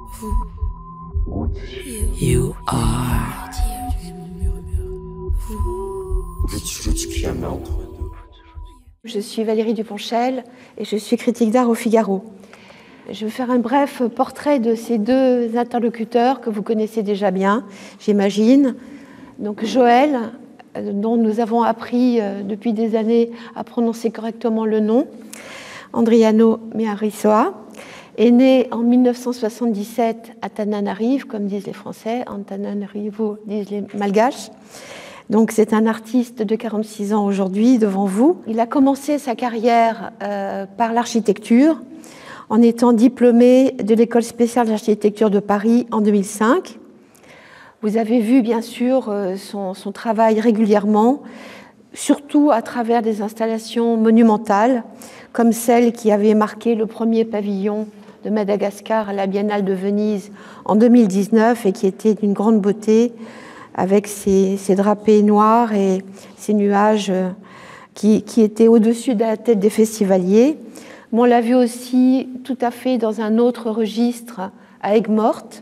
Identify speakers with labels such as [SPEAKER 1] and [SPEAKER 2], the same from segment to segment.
[SPEAKER 1] You are.
[SPEAKER 2] Je suis Valérie Duponchel et je suis critique d'art au Figaro. Je vais faire un bref portrait de ces deux interlocuteurs que vous connaissez déjà bien, j'imagine. Donc Joël, dont nous avons appris depuis des années à prononcer correctement le nom, Andriano Miarisoa, est né en 1977 à Tananarive, comme disent les Français, Antananarivo disent les Malgaches. Donc c'est un artiste de 46 ans aujourd'hui devant vous. Il a commencé sa carrière par l'architecture en étant diplômé de l'École spéciale d'architecture de Paris en 2005. Vous avez vu bien sûr son travail régulièrement, surtout à travers des installations monumentales, comme celle qui avait marqué le premier pavillon de Madagascar à la Biennale de Venise en 2019 et qui était d'une grande beauté, avec ses drapés noirs et ces nuages qui étaient au-dessus de la tête des festivaliers. Mais on l'a vu aussi tout à fait dans un autre registre à Aigues-Mortes,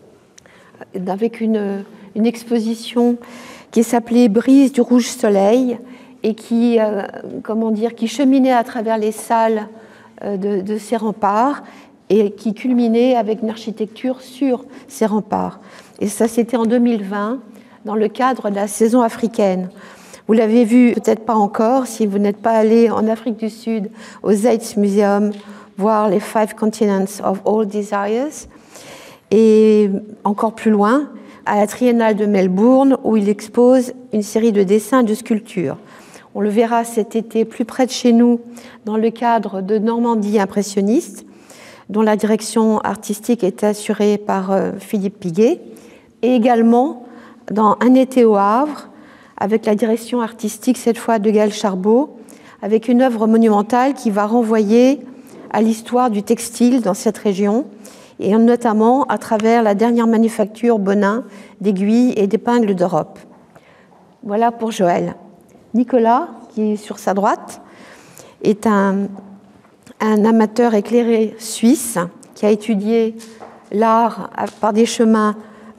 [SPEAKER 2] avec une exposition qui s'appelait Brise du rouge soleil et qui cheminait à travers les salles de ces remparts et qui culminait avec une architecture sur ces remparts. Et ça, c'était en 2020, dans le cadre de la saison africaine. Vous l'avez vu, peut-être pas encore, si vous n'êtes pas allé en Afrique du Sud, au Zeitz Museum, voir les 5 Continents of All Desires, et encore plus loin, à la Triennale de Melbourne, où il expose une série de dessins et de sculptures. On le verra cet été plus près de chez nous, dans le cadre de Normandie impressionniste, dont la direction artistique est assurée par Philippe Piguet, et également dans Un été au Havre, avec la direction artistique cette fois de Gaël Charbot, avec une œuvre monumentale qui va renvoyer à l'histoire du textile dans cette région, et notamment à travers la dernière manufacture Bonin d'aiguilles et d'épingles d'Europe. Voilà pour Joël. Nicolas, qui est sur sa droite, est un amateur éclairé suisse qui a étudié l'art par des chemins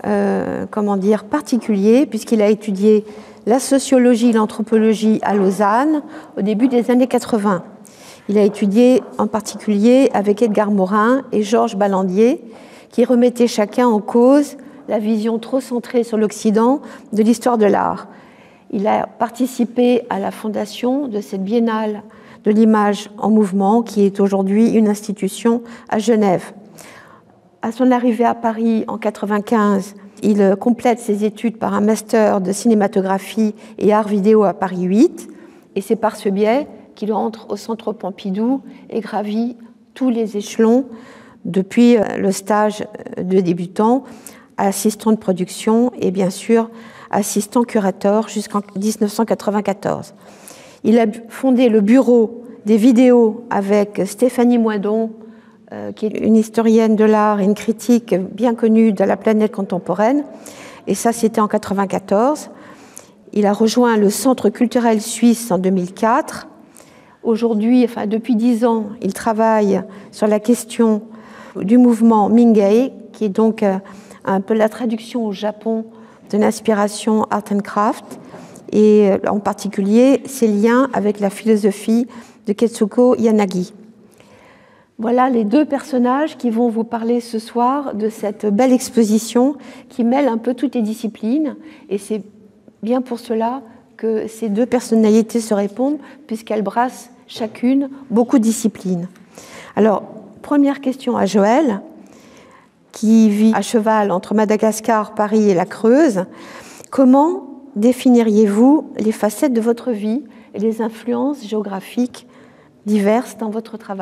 [SPEAKER 2] particuliers, puisqu'il a étudié la sociologie et l'anthropologie à Lausanne au début des années 80. Il a étudié en particulier avec Edgar Morin et Georges Ballandier, qui remettaient chacun en cause la vision trop centrée sur l'Occident de l'histoire de l'art. Il a participé à la fondation de cette biennale de l'image en mouvement, qui est aujourd'hui une institution à Genève. À son arrivée à Paris en 1995, il complète ses études par un master de cinématographie et art vidéo à Paris 8, et c'est par ce biais qu'il entre au Centre Pompidou et gravit tous les échelons, depuis le stage de débutant, assistant de production et bien sûr assistant curateur jusqu'en 1994. Il a fondé le bureau des vidéos avec Stéphanie Moidon, qui est une historienne de l'art et une critique bien connue de la planète contemporaine. Et ça, c'était en 1994. Il a rejoint le Centre culturel suisse en 2004. Aujourd'hui, depuis 10 ans, il travaille sur la question du mouvement Mingei, qui est donc un peu la traduction au Japon de l'inspiration Art and Craft, et en particulier ses liens avec la philosophie de Ketsuko Yanagi. Voilà les deux personnages qui vont vous parler ce soir de cette belle exposition qui mêle un peu toutes les disciplines, et c'est bien pour cela que ces deux personnalités se répondent, puisqu'elles brassent chacune beaucoup de disciplines. Alors, première question à Joël, qui vit à cheval entre Madagascar, Paris et la Creuse. Comment définiriez-vous les facettes de votre vie et les influences géographiques diverses dans votre travail ?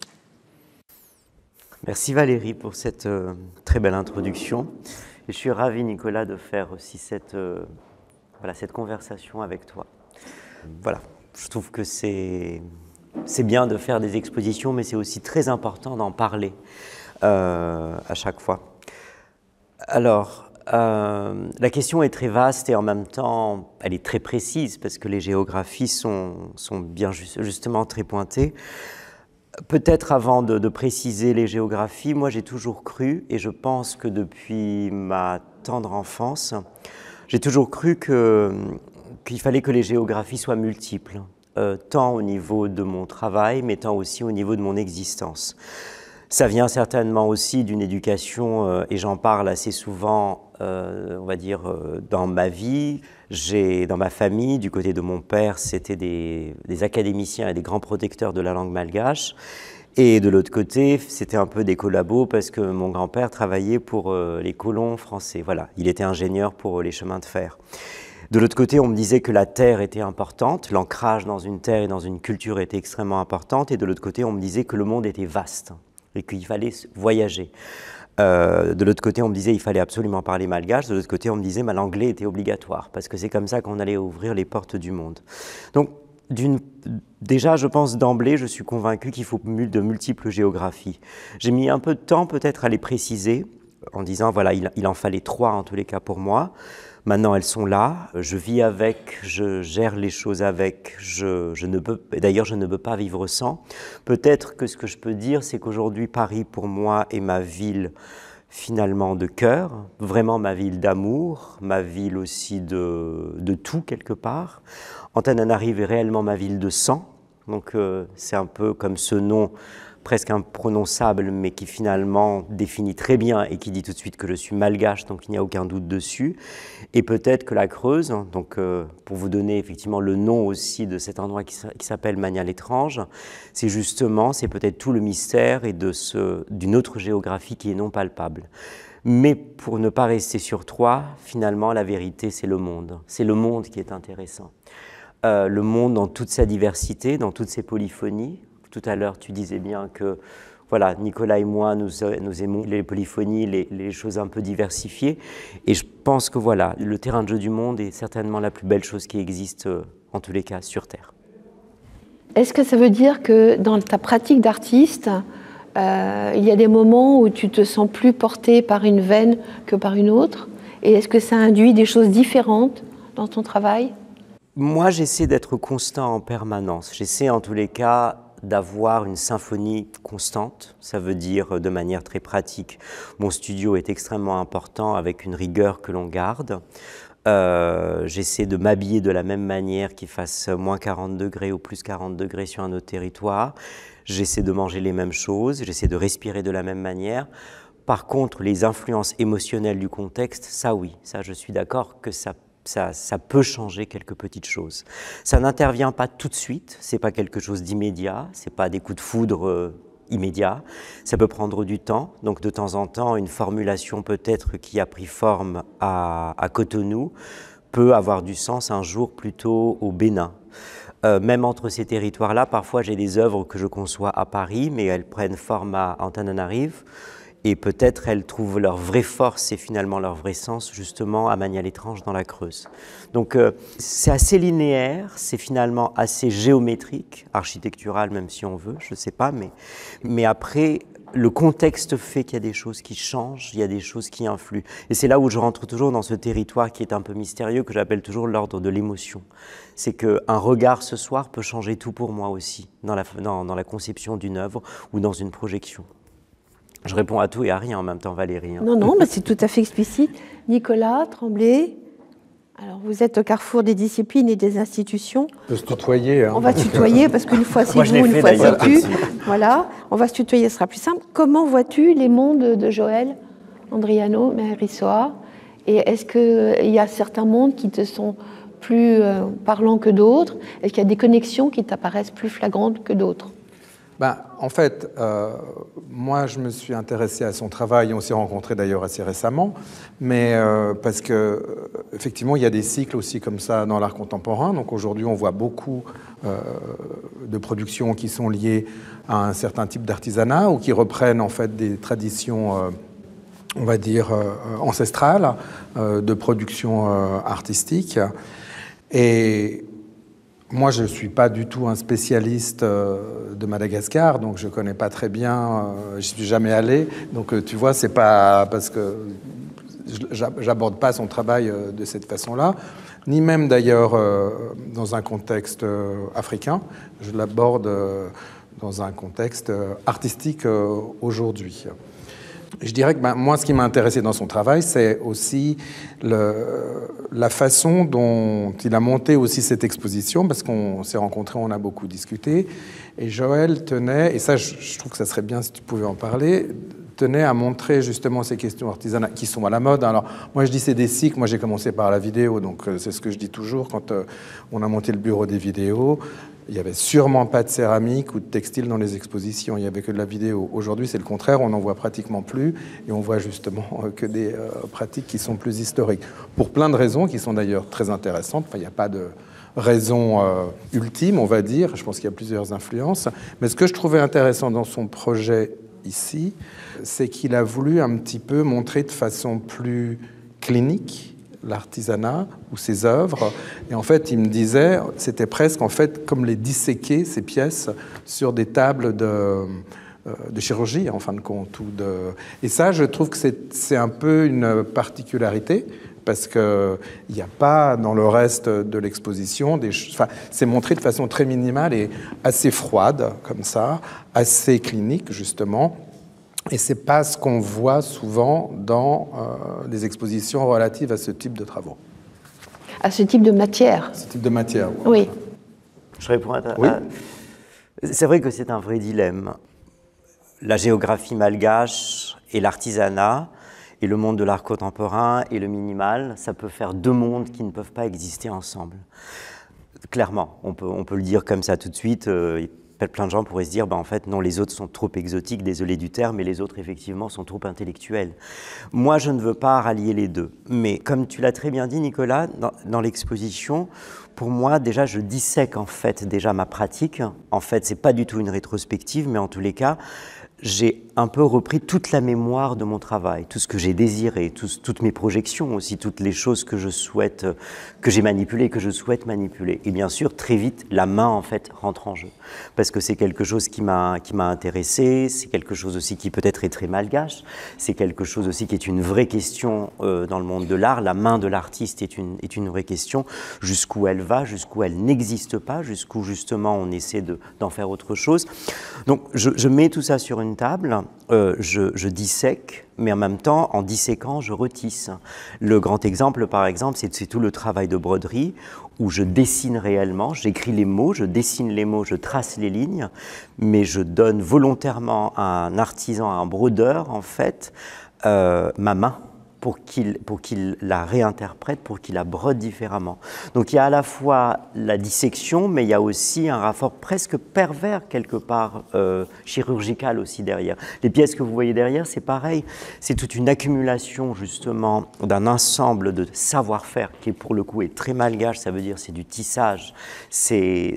[SPEAKER 3] Merci Valérie pour cette très belle introduction. Et je suis ravi, Nicolas, de faire aussi cette conversation avec toi. Voilà, je trouve que c'est bien de faire des expositions, mais c'est aussi très important d'en parler à chaque fois. Alors, la question est très vaste et en même temps, elle est très précise parce que les géographies sont bien justement très pointées. Peut-être avant de préciser les géographies, moi j'ai toujours cru, et je pense que depuis ma tendre enfance, j'ai toujours cru qu'il fallait que les géographies soient multiples, tant au niveau de mon travail, mais tant aussi au niveau de mon existence. Ça vient certainement aussi d'une éducation, et j'en parle assez souvent, on va dire, dans ma vie. Dans ma famille, du côté de mon père, c'était des académiciens et des grands protecteurs de la langue malgache. Et de l'autre côté, c'était un peu des collabos parce que mon grand-père travaillait pour les colons français. Voilà, il était ingénieur pour les chemins de fer. De l'autre côté, on me disait que la terre était importante, l'ancrage dans une terre et dans une culture était extrêmement importante. Et de l'autre côté, on me disait que le monde était vaste et qu'il fallait voyager. De l'autre côté, on me disait qu'il fallait absolument parler malgache. De l'autre côté, on me disait que l'anglais était obligatoire parce que c'est comme ça qu'on allait ouvrir les portes du monde. Donc, déjà, je pense d'emblée, je suis convaincu qu'il faut de multiples géographies. J'ai mis un peu de temps peut-être à les préciser en disant, voilà, il en fallait 3 en tous les cas pour moi. Maintenant, elles sont là, je vis avec, je gère les choses avec, d'ailleurs, je ne peux pas vivre sans. Peut-être que ce que je peux dire, c'est qu'aujourd'hui, Paris, pour moi, est ma ville finalement de cœur, vraiment ma ville d'amour, ma ville aussi de tout quelque part. Antananarive est réellement ma ville de sang, donc c'est un peu comme ce nom presque imprononçable, mais qui finalement définit très bien et qui dit tout de suite que je suis malgache, donc il n'y a aucun doute dessus. Et peut-être que la Creuse, donc pour vous donner effectivement le nom aussi de cet endroit qui s'appelle Magnan-l'Étrange, c'est justement, c'est peut-être tout le mystère et d'une autre géographie qui est non palpable. Mais pour ne pas rester sur 3, finalement, la vérité, c'est le monde. C'est le monde qui est intéressant. Le monde dans toute sa diversité, dans toutes ses polyphonies. Tout à l'heure, tu disais bien que voilà, Nicolas et moi, nous aimons les polyphonies, les choses un peu diversifiées. Et je pense que voilà, le terrain de jeu du monde est certainement la plus belle chose qui existe, en tous les cas, sur Terre.
[SPEAKER 2] Est-ce que ça veut dire que dans ta pratique d'artiste, il y a des moments où tu te sens plus porté par une veine que par une autre? Et est-ce que ça induit des choses différentes dans ton travail?
[SPEAKER 3] Moi, j'essaie d'être constant en permanence. J'essaie en tous les cas d'avoir une symphonie constante, ça veut dire de manière très pratique. Mon studio est extrêmement important avec une rigueur que l'on garde. J'essaie de m'habiller de la même manière qu'il fasse moins 40 degrés ou plus 40 degrés sur un autre territoire. J'essaie de manger les mêmes choses, j'essaie de respirer de la même manière. Par contre, les influences émotionnelles du contexte, ça oui, ça je suis d'accord que ça peut changer quelques petites choses. Ça n'intervient pas tout de suite, c'est pas quelque chose d'immédiat, c'est pas des coups de foudre immédiats, ça peut prendre du temps. Donc de temps en temps, une formulation peut-être qui a pris forme à Cotonou peut avoir du sens un jour plutôt au Bénin. Même entre ces territoires-là, parfois j'ai des œuvres que je conçois à Paris, mais elles prennent forme à Antananarive. Et peut-être elles trouvent leur vraie force et finalement leur vrai sens justement à Magnan-l'Étrange dans la Creuse. Donc c'est assez linéaire, c'est finalement assez géométrique, architectural même si on veut, je ne sais pas, mais après le contexte fait qu'il y a des choses qui changent, il y a des choses qui influent. Et c'est là où je rentre toujours dans ce territoire qui est un peu mystérieux, que j'appelle toujours l'ordre de l'émotion. C'est qu'un regard ce soir peut changer tout pour moi aussi, dans la conception d'une œuvre ou dans une projection. Je réponds à tout et à rien en même temps, Valérie. Hein.
[SPEAKER 2] Non, mais c'est tout à fait explicite. Nicolas Tremblay, alors vous êtes au carrefour des disciplines et des institutions.
[SPEAKER 4] On peut se tutoyer. Hein.
[SPEAKER 2] On va se tutoyer parce qu'une fois c'est vous, une fois c'est tu. Voilà, on va se tutoyer, ce sera plus simple. Comment vois-tu les mondes de Joël Andriano, Mérissoa? Et est-ce qu'il y a certains mondes qui te sont plus parlants que d'autres? Est-ce qu'il y a des connexions qui t'apparaissent plus flagrantes que d'autres?
[SPEAKER 4] En fait, moi, je me suis intéressé à son travail. On s'est rencontrés d'ailleurs assez récemment, mais parce que effectivement, il y a des cycles aussi comme ça dans l'art contemporain. Donc aujourd'hui, on voit beaucoup de productions qui sont liées à un certain type d'artisanat ou qui reprennent en fait des traditions, on va dire ancestrales de production artistique. Et moi, je ne suis pas du tout un spécialiste de Madagascar, donc je ne connais pas très bien, je ne suis jamais allé. Donc tu vois, ce n'est pas parce que je n'aborde pas son travail de cette façon-là, ni même d'ailleurs dans un contexte africain. Je l'aborde dans un contexte artistique aujourd'hui. Je dirais que moi, ce qui m'a intéressé dans son travail, c'est aussi la façon dont il a monté aussi cette exposition, parce qu'on s'est rencontrés, on a beaucoup discuté, et Joël tenait, et ça je trouve que ça serait bien si tu pouvais en parler, tenait à montrer justement ces questions artisanales qui sont à la mode. Alors moi je dis c'est des cycles, moi j'ai commencé par la vidéo, donc c'est ce que je dis toujours quand on a monté le bureau des vidéos. Il n'y avait sûrement pas de céramique ou de textile dans les expositions, il n'y avait que de la vidéo. Aujourd'hui, c'est le contraire, on n'en voit pratiquement plus et on voit justement que des pratiques qui sont plus historiques. Pour plein de raisons qui sont d'ailleurs très intéressantes. Enfin, il n'y a pas de raison ultime, on va dire. Je pense qu'il y a plusieurs influences. Mais ce que je trouvais intéressant dans son projet ici, c'est qu'il a voulu un petit peu montrer de façon plus clinique l'artisanat ou ses œuvres. Et en fait, il me disait, c'était presque en fait comme les disséquer, ces pièces, sur des tables de chirurgie, en fin de compte. Et ça, je trouve que c'est un peu une particularité, parce qu'il n'y a pas dans le reste de l'exposition c'est montré de façon très minimale et assez froide, comme ça, assez clinique, justement. Et ce n'est pas ce qu'on voit souvent dans des expositions relatives à ce type de travaux.
[SPEAKER 2] À ce type de matière.
[SPEAKER 4] Ce type de matière,
[SPEAKER 2] oui.
[SPEAKER 3] Je réponds
[SPEAKER 4] oui.
[SPEAKER 3] C'est vrai que c'est un vrai dilemme. La géographie malgache et l'artisanat, et le monde de l'art contemporain et le minimal, ça peut faire deux mondes qui ne peuvent pas exister ensemble. Clairement, on peut le dire comme ça tout de suite. Plein de gens pourraient se dire, en fait, non, les autres sont trop exotiques, désolé du terme, mais les autres, effectivement, sont trop intellectuels. Moi, je ne veux pas rallier les deux. Mais comme tu l'as très bien dit, Nicolas, dans l'exposition, pour moi, déjà, je dissèque, en fait, déjà ma pratique. En fait, c'est pas du tout une rétrospective, mais en tous les cas, j'ai un peu repris toute la mémoire de mon travail, tout ce que j'ai désiré, toutes mes projections aussi, toutes les choses que je souhaite, que j'ai manipulées, que je souhaite manipuler. Et bien sûr, très vite, la main, en fait, rentre en jeu. Parce que c'est quelque chose qui m'a intéressé, c'est quelque chose aussi qui peut-être est très malgache, c'est quelque chose aussi qui est une vraie question dans le monde de l'art. La main de l'artiste est une vraie question. Jusqu'où elle va, jusqu'où elle n'existe pas, jusqu'où justement on essaie d'en faire autre chose. Donc je mets tout ça sur une table, je dissèque, mais en même temps, en disséquant, je retisse. Le grand exemple, par exemple, c'est tout le travail de broderie, où je dessine réellement, j'écris les mots, je dessine les mots, je trace les lignes, mais je donne volontairement à un artisan, à un brodeur, en fait, ma main, pour qu'il la réinterprète, pour qu'il la brode différemment. Donc il y a à la fois la dissection, mais il y a aussi un rapport presque pervers, quelque part, chirurgical aussi derrière. Les pièces que vous voyez derrière, c'est pareil, c'est toute une accumulation justement d'un ensemble de savoir-faire qui pour le coup est très malgache, ça veut dire c'est du tissage, c'est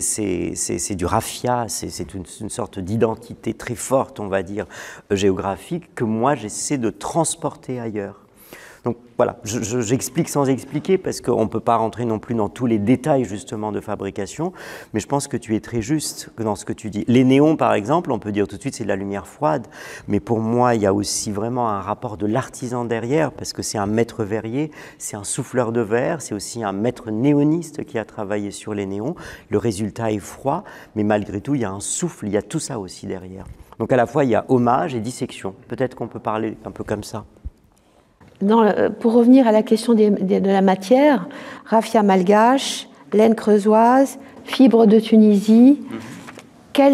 [SPEAKER 3] du raffia, c'est une sorte d'identité très forte, on va dire, géographique, que moi j'essaie de transporter ailleurs. Donc voilà, j'explique sans expliquer parce qu'on ne peut pas rentrer non plus dans tous les détails justement de fabrication, mais je pense que tu es très juste dans ce que tu dis. Les néons par exemple, on peut dire tout de suite c'est de la lumière froide, mais pour moi il y a aussi vraiment un rapport de l'artisan derrière parce que c'est un maître verrier, c'est un souffleur de verre, c'est aussi un maître néoniste qui a travaillé sur les néons. Le résultat est froid, mais malgré tout il y a un souffle, il y a tout ça aussi derrière. Donc à la fois il y a hommage et dissection, peut-être qu'on peut parler un peu comme ça.
[SPEAKER 2] Pour revenir à la question de la matière, raffia malgache, laine creusoise, fibre de Tunisie, quelle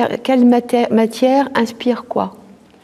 [SPEAKER 2] matière inspire quoi?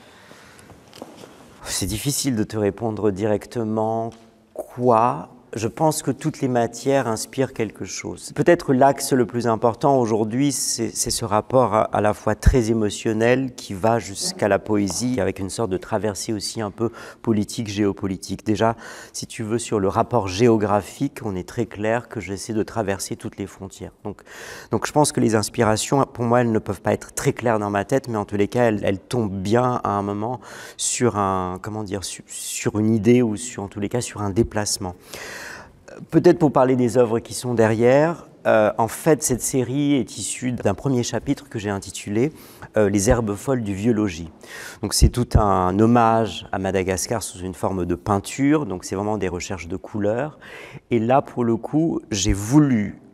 [SPEAKER 3] C'est difficile de te répondre directement quoi. Je pense que toutes les matières inspirent quelque chose. Peut-être l'axe le plus important aujourd'hui, c'est ce rapport à la fois très émotionnel qui va jusqu'à la poésie, avec une sorte de traversée aussi un peu politique, géopolitique. Déjà, si tu veux, sur le rapport géographique, on est très clair que j'essaie de traverser toutes les frontières. Donc je pense que les inspirations, pour moi, elles ne peuvent pas être très claires dans ma tête, mais en tous les cas, elles tombent bien à un moment sur sur une idée ou en tous les cas sur un déplacement. Peut-être pour parler des œuvres qui sont derrière, en fait, cette série est issue d'un premier chapitre que j'ai intitulé « Les herbes folles du vieux logis ». Donc c'est tout un hommage à Madagascar sous une forme de peinture, donc c'est vraiment des recherches de couleurs. Et là, pour le coup, j'ai voulu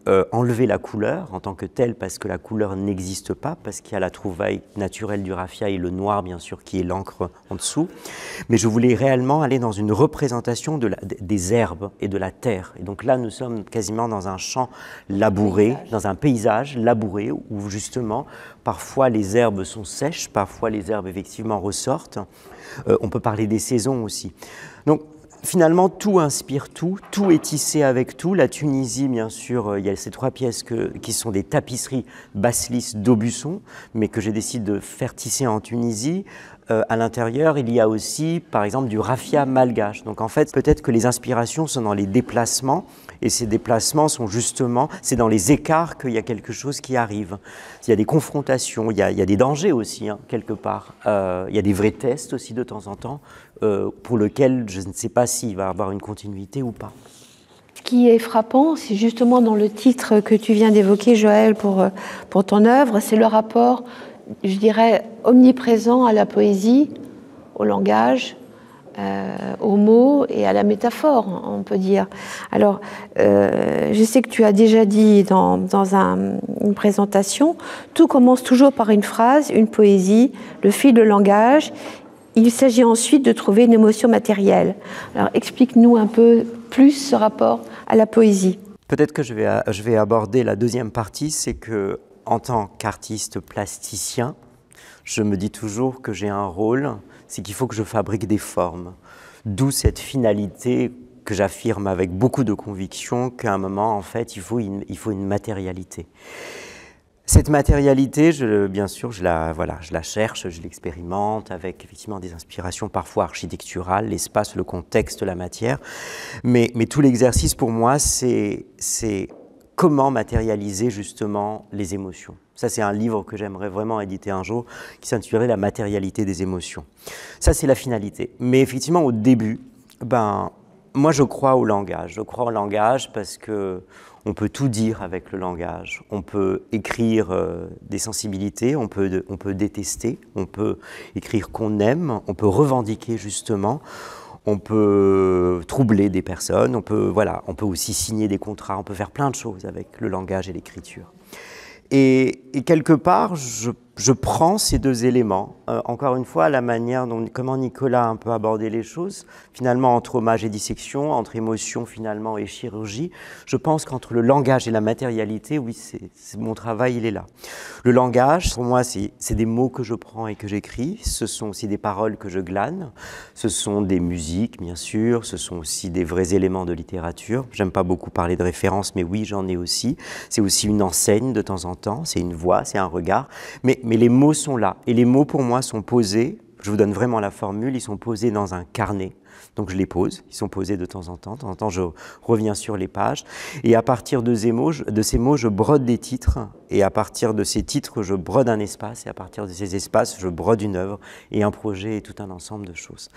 [SPEAKER 3] enlever la couleur en tant que telle, parce que la couleur n'existe pas, parce qu'il y a la trouvaille naturelle du raffia et le noir, bien sûr, qui est l'encre en dessous. Mais je voulais réellement aller dans une représentation des herbes et de la terre. Et donc là, nous sommes quasiment dans un champ labouré, dans un paysage labouré, où justement, parfois les herbes sont sèches, parfois les herbes effectivement ressortent. On peut parler des saisons aussi. Donc, finalement, tout inspire tout est tissé avec tout. La Tunisie, bien sûr, il y a ces 3 pièces qui sont des tapisseries Basselis d'Aubusson, mais que j'ai décidé de faire tisser en Tunisie. À l'intérieur, il y a aussi, par exemple, du raffia malgache. Donc en fait, peut-être que les inspirations sont dans les déplacements, et ces déplacements sont justement, c'est dans les écarts qu'il y a quelque chose qui arrive. Il y a des confrontations, il y a des dangers aussi, hein, quelque part. Il y a des vrais tests aussi de temps en temps, pour lesquels je ne sais pas s'il va y avoir une continuité ou pas.
[SPEAKER 2] Ce qui est frappant, c'est justement dans le titre que tu viens d'évoquer, Joël, pour ton œuvre, c'est le rapport, je dirais, omniprésent à la poésie, au langage, aux mots et à la métaphore, on peut dire. Alors, je sais que tu as déjà dit dans une présentation, tout commence toujours par une phrase, une poésie, le fil de langage. Il s'agit ensuite de trouver une émotion matérielle. Alors, explique-nous un peu plus ce rapport à la poésie.
[SPEAKER 3] Peut-être que je vais aborder la deuxième partie, c'est que en tant qu'artiste plasticien, je me dis toujours que j'ai un rôle, c'est qu'il faut que je fabrique des formes. D'où cette finalité que j'affirme avec beaucoup de conviction qu'à un moment, en fait, il faut une matérialité. Cette matérialité, bien sûr, je la cherche, je l'expérimente avec effectivement des inspirations parfois architecturales, l'espace, le contexte, la matière. Mais tout l'exercice pour moi, c'est comment matérialiser justement les émotions. Ça, c'est un livre que j'aimerais vraiment éditer un jour, qui s'intitulerait « La matérialité des émotions ». Ça, c'est la finalité. Mais effectivement, au début, moi, je crois au langage. Je crois au langage parce que on peut tout dire avec le langage. On peut écrire des sensibilités, on peut détester, on peut écrire qu'on aime, on peut revendiquer justement, on peut troubler des personnes, on peut aussi signer des contrats, on peut faire plein de choses avec le langage et l'écriture. Et quelque part, je prends ces 2 éléments, encore une fois, à la manière comment Nicolas a un peu abordé les choses, finalement entre hommage et dissection, entre émotion finalement et chirurgie. Je pense qu'entre le langage et la matérialité, oui, mon travail, il est là. Le langage, pour moi, c'est des mots que je prends et que j'écris, ce sont aussi des paroles que je glane, ce sont des musiques, bien sûr, ce sont aussi des vrais éléments de littérature. J'aime pas beaucoup parler de références, mais oui, j'en ai aussi. C'est aussi une enseigne de temps en temps, c'est une voix, c'est un regard, mais les mots sont là. Et les mots, pour moi, sont posés, je vous donne vraiment la formule, ils sont posés dans un carnet. Donc je les pose, ils sont posés de temps en temps. De temps en temps, je reviens sur les pages. Et à partir de ces mots, je brode des titres. Et à partir de ces titres, je brode un espace. Et à partir de ces espaces, je brode une œuvre et un projet et tout un ensemble de choses.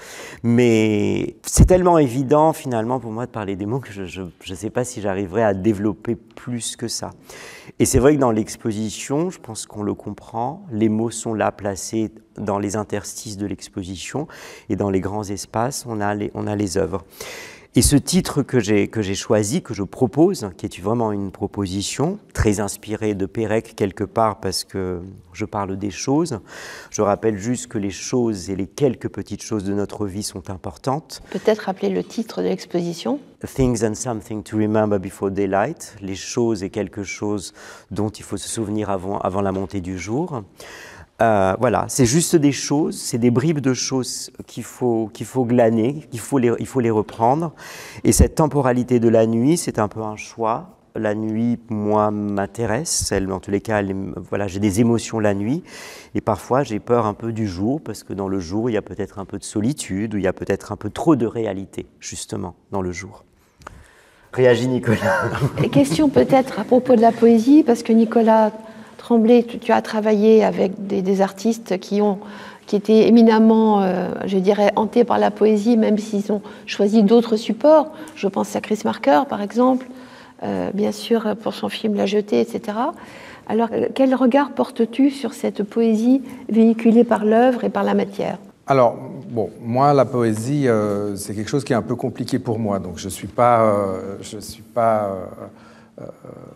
[SPEAKER 3] Mais c'est tellement évident, finalement, pour moi, de parler des mots que je ne sais pas si j'arriverai à développer plus que ça. Et c'est vrai que dans l'exposition, je pense qu'on le comprend, les mots sont là, placés dans les interstices de l'exposition, et dans les grands espaces, on a les œuvres. Et ce titre que j'ai choisi, que je propose, qui est vraiment une proposition, très inspirée de Pérec quelque part, parce que je parle des choses. Je rappelle juste que les choses et les quelques petites choses de notre vie sont importantes.
[SPEAKER 2] Peut-être rappeler le titre de l'exposition.
[SPEAKER 3] Things and something to remember before daylight. Les choses et quelque chose dont il faut se souvenir avant la montée du jour. Voilà, c'est juste des choses, c'est des bribes de choses qu'il faut glaner, il faut les reprendre. Et cette temporalité de la nuit, c'est un peu un choix. La nuit, moi, m'intéresse. En tous les cas, j'ai des émotions la nuit. Et parfois, j'ai peur un peu du jour, parce que dans le jour, il y a peut-être un peu de solitude, ou il y a peut-être un peu trop de réalité, justement, dans le jour. Réagis, Nicolas.
[SPEAKER 2] Et question peut-être à propos de la poésie, parce que Nicolas Tremblay, tu as travaillé avec des artistes qui étaient éminemment, je dirais, hantés par la poésie, même s'ils ont choisi d'autres supports. Je pense à Chris Marker, par exemple, bien sûr, pour son film La Jetée, etc. Alors, quel regard portes-tu sur cette poésie véhiculée par l'œuvre et par la matière ?
[SPEAKER 4] Alors, bon, moi, la poésie, c'est quelque chose qui est un peu compliqué pour moi. Donc, je suis pas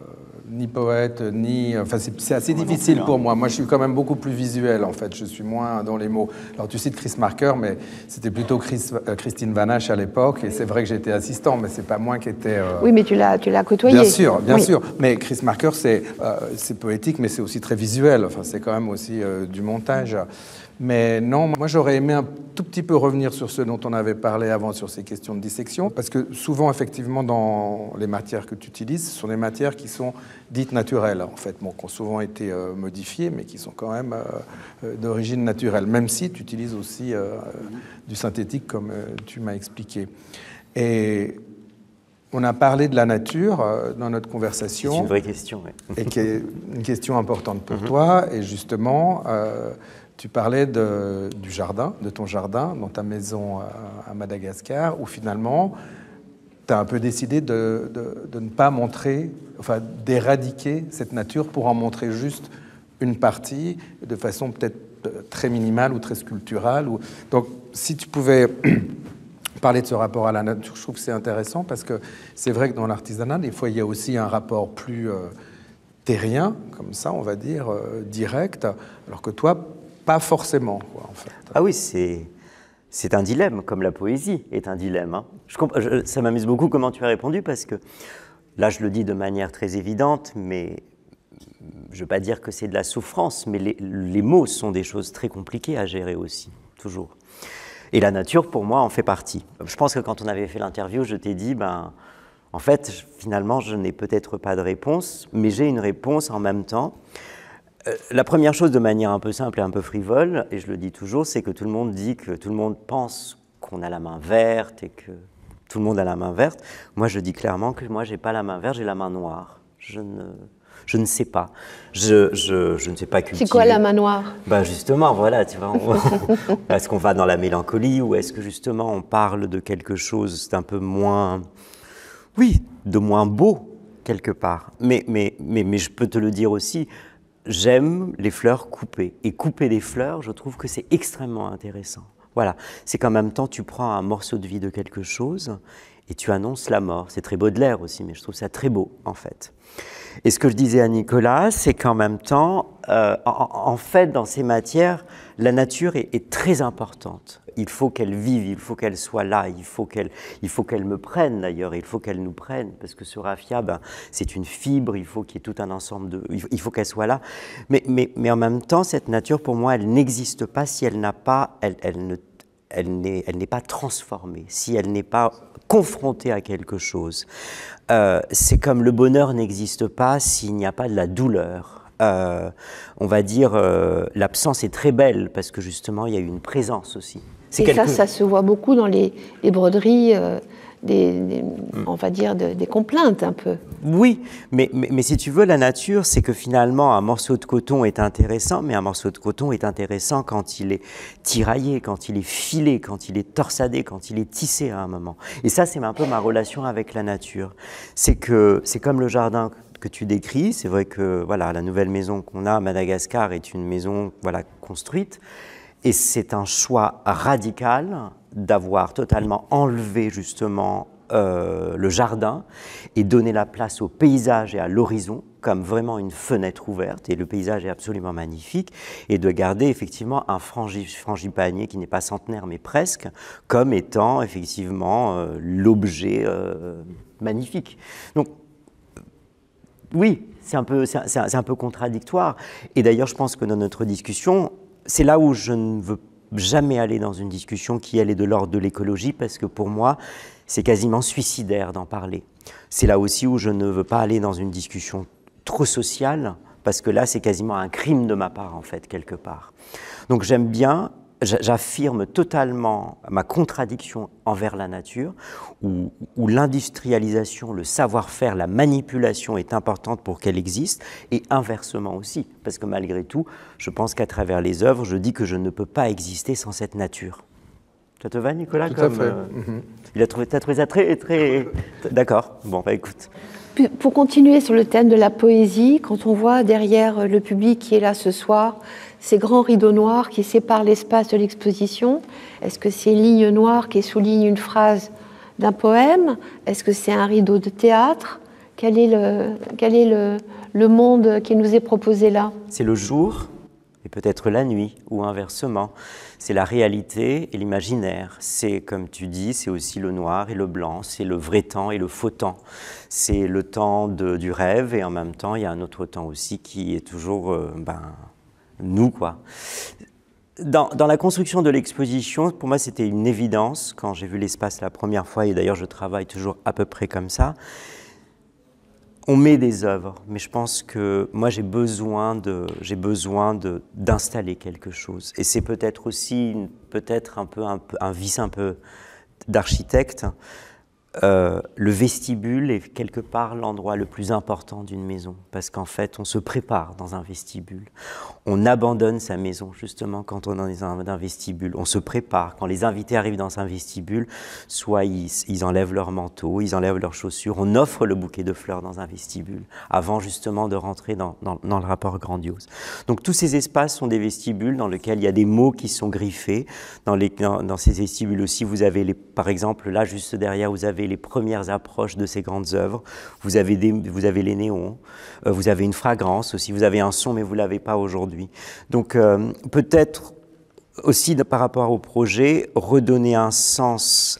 [SPEAKER 4] ni poète, ni... Enfin, c'est assez difficile pour moi. Moi, je suis quand même beaucoup plus visuel, en fait. Je suis moins dans les mots. Alors, tu cites Chris Marker, mais c'était plutôt Christine Vanache à l'époque. Et c'est vrai que j'étais assistant, mais c'est pas moi qui étais...
[SPEAKER 2] Oui, mais tu l'as côtoyé.
[SPEAKER 4] Bien sûr, bien sûr. Mais Chris Marker, c'est poétique, mais c'est aussi très visuel. Enfin, c'est quand même aussi du montage. Mais non, moi j'aurais aimé un tout petit peu revenir sur ce dont on avait parlé avant, sur ces questions de dissection, parce que souvent, effectivement, dans les matières que tu utilises, ce sont des matières qui sont dites naturelles, en fait, bon, qui ont souvent été modifiées, mais qui sont quand même d'origine naturelle, même si tu utilises aussi du synthétique, comme tu m'as expliqué. Et on a parlé de la nature dans notre conversation.
[SPEAKER 3] C'est une vraie question, oui.
[SPEAKER 4] Et qui est une question importante pour toi, et justement... tu parlais du jardin, de ton jardin, dans ta maison à Madagascar, où finalement, tu as un peu décidé de ne pas montrer, enfin d'éradiquer cette nature pour en montrer juste une partie, de façon peut-être très minimale ou très sculpturale. Donc, si tu pouvais parler de ce rapport à la nature, je trouve que c'est intéressant, parce que c'est vrai que dans l'artisanat, des fois, il y a aussi un rapport plus terrien, comme ça, on va dire, direct, alors que toi, pas forcément, quoi, en fait.
[SPEAKER 3] Ah oui, c'est un dilemme, comme la poésie est un dilemme. Hein. Ça m'amuse beaucoup comment tu as répondu, parce que là, je le dis de manière très évidente, mais je ne veux pas dire que c'est de la souffrance, mais les mots sont des choses très compliquées à gérer aussi, toujours. Et la nature, pour moi, en fait partie. Je pense que quand on avait fait l'interview, je t'ai dit, en fait, finalement, je n'ai peut-être pas de réponse, mais j'ai une réponse en même temps. La première chose, de manière un peu simple et un peu frivole, et je le dis toujours, c'est que tout le monde dit que tout le monde pense qu'on a la main verte et que tout le monde a la main verte. Moi, je dis clairement que moi, j'ai pas la main verte, j'ai la main noire. Je ne sais pas. Je ne sais pas cultiver.
[SPEAKER 2] C'est quoi la main noire?
[SPEAKER 3] Justement, voilà, tu vois. Est-ce qu'on va dans la mélancolie, ou est-ce que justement on parle de quelque chose d'un peu moins, oui, de moins beau quelque part. Mais je peux te le dire aussi. J'aime les fleurs coupées. Et couper des fleurs, je trouve que c'est extrêmement intéressant. Voilà, c'est qu'en même temps, tu prends un morceau de vie de quelque chose et tu annonces la mort. C'est très Baudelaire aussi, mais je trouve ça très beau, en fait. Et ce que je disais à Nicolas, c'est qu'en même temps, en fait, dans ces matières, la nature est très importante. Il faut qu'elle vive, il faut qu'elle soit là, il faut qu'elle me prenne d'ailleurs, il faut qu'elle nous prenne, parce que ce raffia, c'est une fibre, il faut qu'il y ait tout un ensemble il faut qu'elle soit là. Mais en même temps, cette nature, pour moi, elle n'existe pas si elle n'a pas, elle n'est pas transformée, si elle n'est pas confrontée à quelque chose. C'est comme le bonheur n'existe pas s'il n'y a pas de la douleur. On va dire, l'absence est très belle parce que justement, il y a eu une présence aussi.
[SPEAKER 2] Et ça se voit beaucoup dans les broderies, on va dire, des complaintes un peu.
[SPEAKER 3] Oui, mais si tu veux, la nature, c'est que finalement, un morceau de coton est intéressant, mais un morceau de coton est intéressant quand il est tiraillé, quand il est filé, quand il est torsadé, quand il est tissé à un moment. Et ça, c'est un peu ma relation avec la nature. C'est comme le jardin que tu décris. C'est vrai que voilà, la nouvelle maison qu'on a à Madagascar est une maison construite. Et c'est un choix radical d'avoir totalement enlevé justement le jardin et donné la place au paysage et à l'horizon comme vraiment une fenêtre ouverte, et le paysage est absolument magnifique, et de garder effectivement un frangipanier qui n'est pas centenaire mais presque, comme étant effectivement l'objet magnifique. Donc oui, c'est un peu contradictoire, et d'ailleurs je pense que dans notre discussion, c'est là où je ne veux jamais aller dans une discussion qui, elle, est de l'ordre de l'écologie, parce que pour moi, c'est quasiment suicidaire d'en parler. C'est là aussi où je ne veux pas aller dans une discussion trop sociale, parce que là, c'est quasiment un crime de ma part, en fait, quelque part. Donc j'aime bien, j'affirme totalement ma contradiction envers la nature, où l'industrialisation, le savoir-faire, la manipulation est importante pour qu'elle existe, et inversement aussi, parce que malgré tout, je pense qu'à travers les œuvres, je dis que je ne peux pas exister sans cette nature. Ça te va, Nicolas?
[SPEAKER 4] Tout à fait.
[SPEAKER 3] T'as trouvé ça très, très... D'accord, bon, écoute.
[SPEAKER 2] Pour continuer sur le thème de la poésie, quand on voit derrière le public qui est là ce soir, ces grands rideaux noirs qui séparent l'espace de l'exposition, est-ce que c'est une ligne noire qui souligne une phrase d'un poème? Est-ce que c'est un rideau de théâtre? Quel est le monde qui nous est proposé là?
[SPEAKER 3] C'est le jour et peut-être la nuit, ou inversement. C'est la réalité et l'imaginaire. C'est, comme tu dis, c'est aussi le noir et le blanc, c'est le vrai temps et le faux temps. C'est le temps du rêve, et en même temps, il y a un autre temps aussi qui est toujours nous, quoi. Dans la construction de l'exposition, pour moi, c'était une évidence quand j'ai vu l'espace la première fois, et d'ailleurs, je travaille toujours à peu près comme ça. On met des œuvres, mais je pense que moi j'ai besoin d'installer quelque chose. Et c'est peut-être aussi un vice un peu d'architecte. Le vestibule est quelque part l'endroit le plus important d'une maison, parce qu'en fait on se prépare dans un vestibule. On abandonne sa maison justement quand on est dans un vestibule. On se prépare. Quand les invités arrivent dans un vestibule, soit ils enlèvent leur manteau, ils enlèvent leurs chaussures. On offre le bouquet de fleurs dans un vestibule avant justement de rentrer dans le rapport grandiose. Donc tous ces espaces sont des vestibules dans lesquels il y a des mots qui sont griffés. Dans ces vestibules aussi, vous avez par exemple là juste derrière, vous avez les premières approches de ces grandes œuvres. Vous avez les néons, vous avez une fragrance aussi, vous avez un son, mais vous ne l'avez pas aujourd'hui. Donc peut-être aussi par rapport au projet, redonner un sens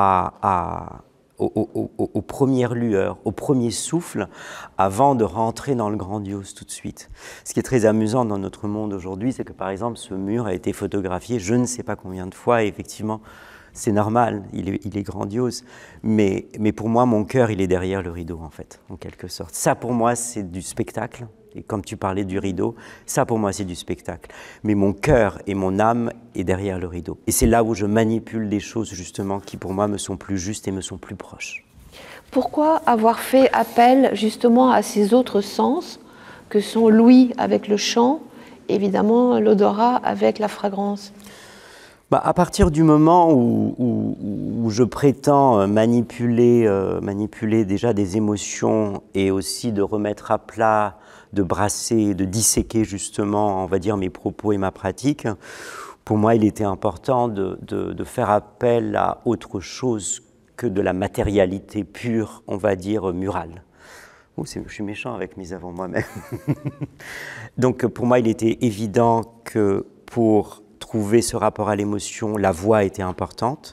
[SPEAKER 3] aux premières lueurs, au premier souffle, avant de rentrer dans le grandiose tout de suite. Ce qui est très amusant dans notre monde aujourd'hui, c'est que par exemple ce mur a été photographié je ne sais pas combien de fois, et effectivement c'est normal, il est grandiose, mais pour moi, mon cœur, il est derrière le rideau, en fait, en quelque sorte. Ça, pour moi, c'est du spectacle, et comme tu parlais du rideau, ça, pour moi, c'est du spectacle. Mais mon cœur et mon âme est derrière le rideau. Et c'est là où je manipule des choses, justement, qui, pour moi, me sont plus justes et me sont plus proches.
[SPEAKER 2] Pourquoi avoir fait appel, justement, à ces autres sens, que sont l'ouïe avec le chant, évidemment, l'odorat avec la fragrance ?
[SPEAKER 3] À partir du moment où je prétends manipuler déjà des émotions et aussi de remettre à plat, de brasser, de disséquer justement, on va dire, mes propos et ma pratique, pour moi, il était important de faire appel à autre chose que de la matérialité pure, on va dire, murale. Je suis méchant avec mes œuvres moi-même. Donc pour moi, il était évident que pour trouver ce rapport à l'émotion, la voix était importante.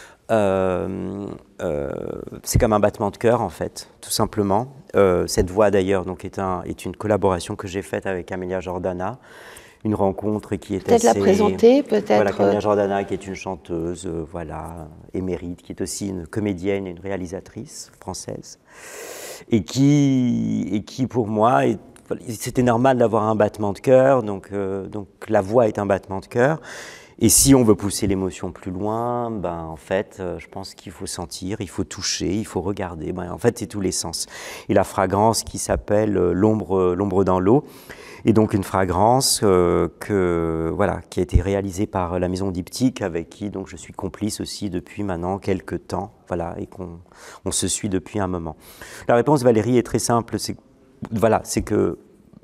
[SPEAKER 3] C'est comme un battement de cœur, en fait, tout simplement. Cette voix, d'ailleurs, est une collaboration que j'ai faite avec Amelia Jordana, une rencontre qui est
[SPEAKER 2] peut-être la présenter, peut-être.
[SPEAKER 3] Voilà, Amelia Jordana, qui est une chanteuse, émérite, qui est aussi une comédienne et une réalisatrice française, et qui pour moi, c'était normal d'avoir un battement de cœur, donc la voix est un battement de cœur. Et si on veut pousser l'émotion plus loin, en fait, je pense qu'il faut sentir, il faut toucher, il faut regarder. En fait, c'est tous les sens. Et la fragrance qui s'appelle l'ombre dans l'eau, et donc une fragrance qui a été réalisée par la Maison Diptyque, avec qui donc je suis complice aussi depuis maintenant quelques temps, et qu'on se suit depuis un moment. La réponse, Valérie, est très simple. C'est que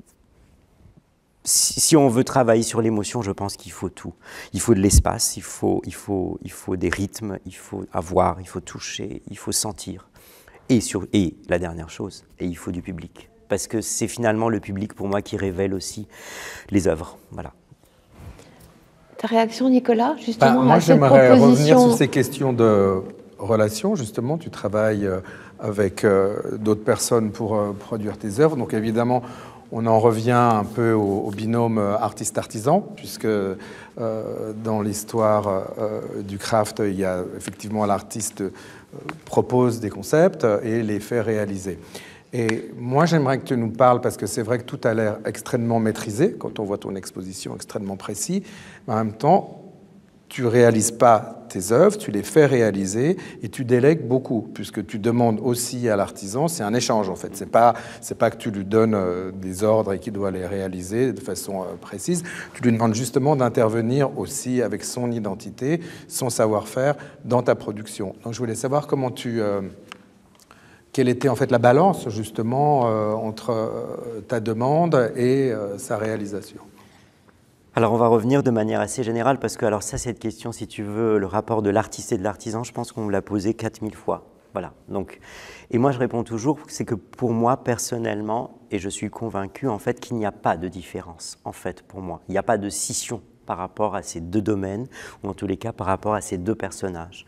[SPEAKER 3] si on veut travailler sur l'émotion, je pense qu'il faut tout. Il faut de l'espace, il faut des rythmes, il faut avoir, il faut toucher, il faut sentir. Et la dernière chose, il faut du public. Parce que c'est finalement le public, pour moi, qui révèle aussi les œuvres. Voilà.
[SPEAKER 2] Ta réaction, Nicolas, justement,
[SPEAKER 4] moi,
[SPEAKER 2] à cette proposition?
[SPEAKER 4] j'aimerais revenir sur ces questions de relations. Justement, tu travailles avec d'autres personnes pour produire tes œuvres. Donc évidemment, on en revient un peu au binôme artiste-artisan, puisque dans l'histoire du craft, il y a effectivement l'artiste propose des concepts et les fait réaliser. Et moi, j'aimerais que tu nous parles, parce que c'est vrai que tout a l'air extrêmement maîtrisé, quand on voit ton exposition extrêmement précis, mais en même temps, tu réalises pas tes œuvres, tu les fais réaliser et tu délègues beaucoup, puisque tu demandes aussi à l'artisan, c'est un échange en fait, c'est pas que tu lui donnes des ordres et qu'il doit les réaliser de façon précise, tu lui demandes justement d'intervenir aussi avec son identité, son savoir-faire dans ta production. Donc je voulais savoir quelle était en fait la balance justement entre ta demande et sa réalisation.
[SPEAKER 3] Alors on va revenir de manière assez générale, parce que alors ça, cette question, si tu veux, le rapport de l'artiste et de l'artisan, je pense qu'on me l'a posé 4000 fois. Voilà. Donc, et moi, je réponds toujours, c'est que pour moi, personnellement, et je suis convaincu, en fait, qu'il n'y a pas de différence, en fait, pour moi. Il n'y a pas de scission par rapport à ces deux domaines, ou en tous les cas, par rapport à ces deux personnages.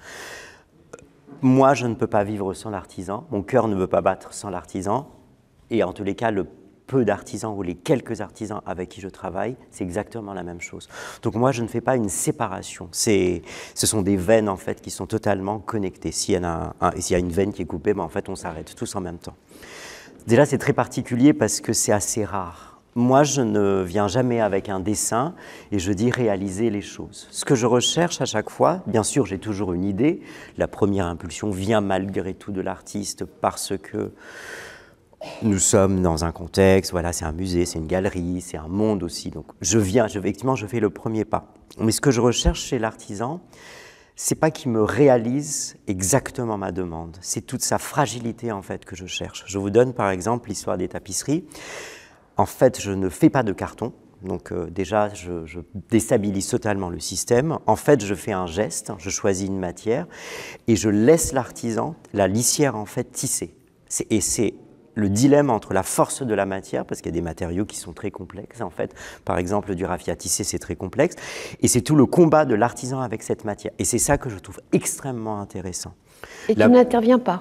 [SPEAKER 3] Moi, je ne peux pas vivre sans l'artisan, mon cœur ne veut pas battre sans l'artisan, et en tous les cas, le peu d'artisans ou les quelques artisans avec qui je travaille, c'est exactement la même chose. Donc moi, je ne fais pas une séparation. Ce sont des veines, en fait, qui sont totalement connectées. S'il y a une veine qui est coupée, ben, en fait, on s'arrête tous en même temps. Déjà, c'est très particulier parce que c'est assez rare. Moi, je ne viens jamais avec un dessin et je dis réaliser les choses. Ce que je recherche à chaque fois, bien sûr, j'ai toujours une idée. La première impulsion vient malgré tout de l'artiste parce que nous sommes dans un contexte, voilà, c'est un musée, c'est une galerie, c'est un monde aussi. Donc effectivement, je fais le premier pas. Mais ce que je recherche chez l'artisan, c'est pas qu'il me réalise exactement ma demande. C'est toute sa fragilité, en fait, que je cherche. Je vous donne, par exemple, l'histoire des tapisseries. En fait, je ne fais pas de carton. Donc déjà, je déstabilise totalement le système. En fait, je fais un geste, je choisis une matière et je laisse l'artisan, la lissière, en fait, tisser. Et c'est le dilemme entre la force de la matière, parce qu'il y a des matériaux qui sont très complexes, en fait. Par exemple, du raffia tissé, c'est très complexe. Et c'est tout le combat de l'artisan avec cette matière. Et c'est ça que je trouve extrêmement intéressant.
[SPEAKER 2] Et tu n'interviens pas?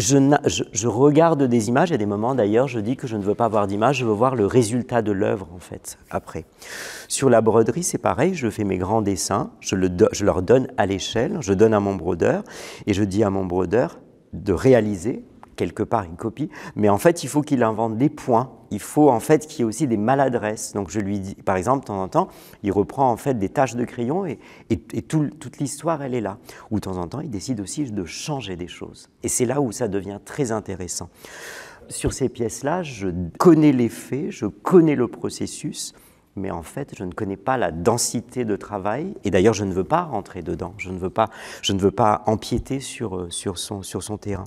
[SPEAKER 3] Je regarde des images. Il y a des moments, d'ailleurs, je dis que je ne veux pas voir d'image, je veux voir le résultat de l'œuvre, en fait, après. Sur la broderie, c'est pareil. Je fais mes grands dessins, je leur donne à l'échelle, je donne à mon brodeur, et je dis à mon brodeur de réaliser quelque part une copie, mais en fait, il faut qu'il invente des points. Il faut en fait qu'il y ait aussi des maladresses. Donc je lui dis, par exemple, de temps en temps, il reprend en fait des taches de crayon et toute l'histoire, elle est là. Ou de temps en temps, il décide aussi de changer des choses. Et c'est là où ça devient très intéressant. Sur ces pièces-là, je connais les faits, je connais le processus, mais en fait, je ne connais pas la densité de travail. Et d'ailleurs, je ne veux pas rentrer dedans. Je ne veux pas empiéter sur son terrain.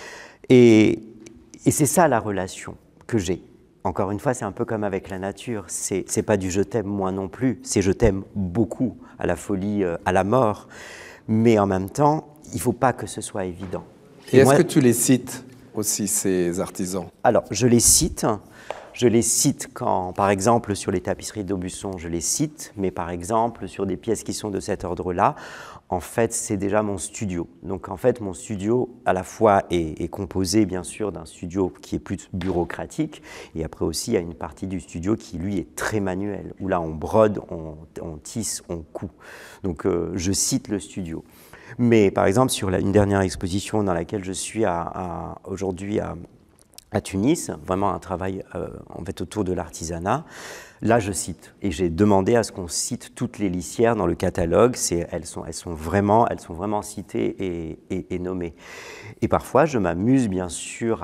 [SPEAKER 3] Et c'est ça la relation que j'ai. Encore une fois, c'est un peu comme avec la nature. C'est pas du je t'aime moi non plus, c'est je t'aime beaucoup, à la folie, à la mort. Mais en même temps, il ne faut pas que ce soit évident.
[SPEAKER 4] Et est-ce que tu les cites aussi, ces artisans?
[SPEAKER 3] Alors, je les cite. Je les cite quand, par exemple, sur les tapisseries d'Aubusson, je les cite, mais par exemple, sur des pièces qui sont de cet ordre-là, en fait, c'est déjà mon studio. Donc, en fait, mon studio, à la fois, est composé, bien sûr, d'un studio qui est plus bureaucratique, et après aussi, il y a une partie du studio qui, lui, est très manuel, où là, on brode, on tisse, on coud. Donc, je cite le studio. Mais, par exemple, sur une dernière exposition dans laquelle je suis aujourd'hui à Tunis, vraiment un travail en fait autour de l'artisanat. Là, je cite, et j'ai demandé à ce qu'on cite toutes les lissières dans le catalogue. Elles sont vraiment citées et nommées. Et parfois, je m'amuse bien sûr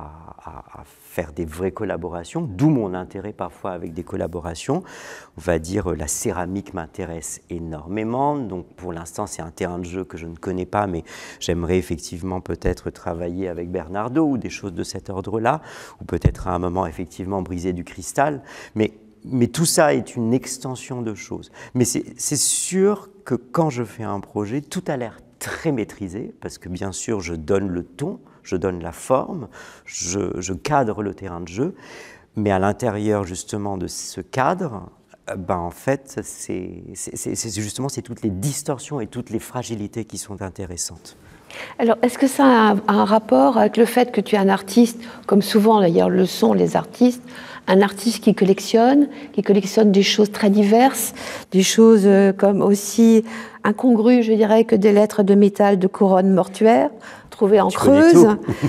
[SPEAKER 3] à faire des vraies collaborations, d'où mon intérêt parfois avec des collaborations. On va dire la céramique m'intéresse énormément, donc pour l'instant c'est un terrain de jeu que je ne connais pas, mais j'aimerais effectivement peut-être travailler avec Bernardo ou des choses de cet ordre-là, ou peut-être à un moment effectivement briser du cristal, mais tout ça est une extension de choses. Mais c'est sûr que quand je fais un projet, tout a l'air très maîtrisé, parce que bien sûr je donne le ton, je donne la forme, je cadre le terrain de jeu, mais à l'intérieur justement de ce cadre, en fait, c'est toutes les distorsions et toutes les fragilités qui sont intéressantes.
[SPEAKER 2] Alors, est-ce que ça a un rapport avec le fait que tu es un artiste, comme souvent d'ailleurs le sont les artistes, un artiste qui collectionne des choses très diverses, des choses comme aussi incongrues, je dirais, que des lettres de métal de couronne mortuaire, trouvées en Creuse,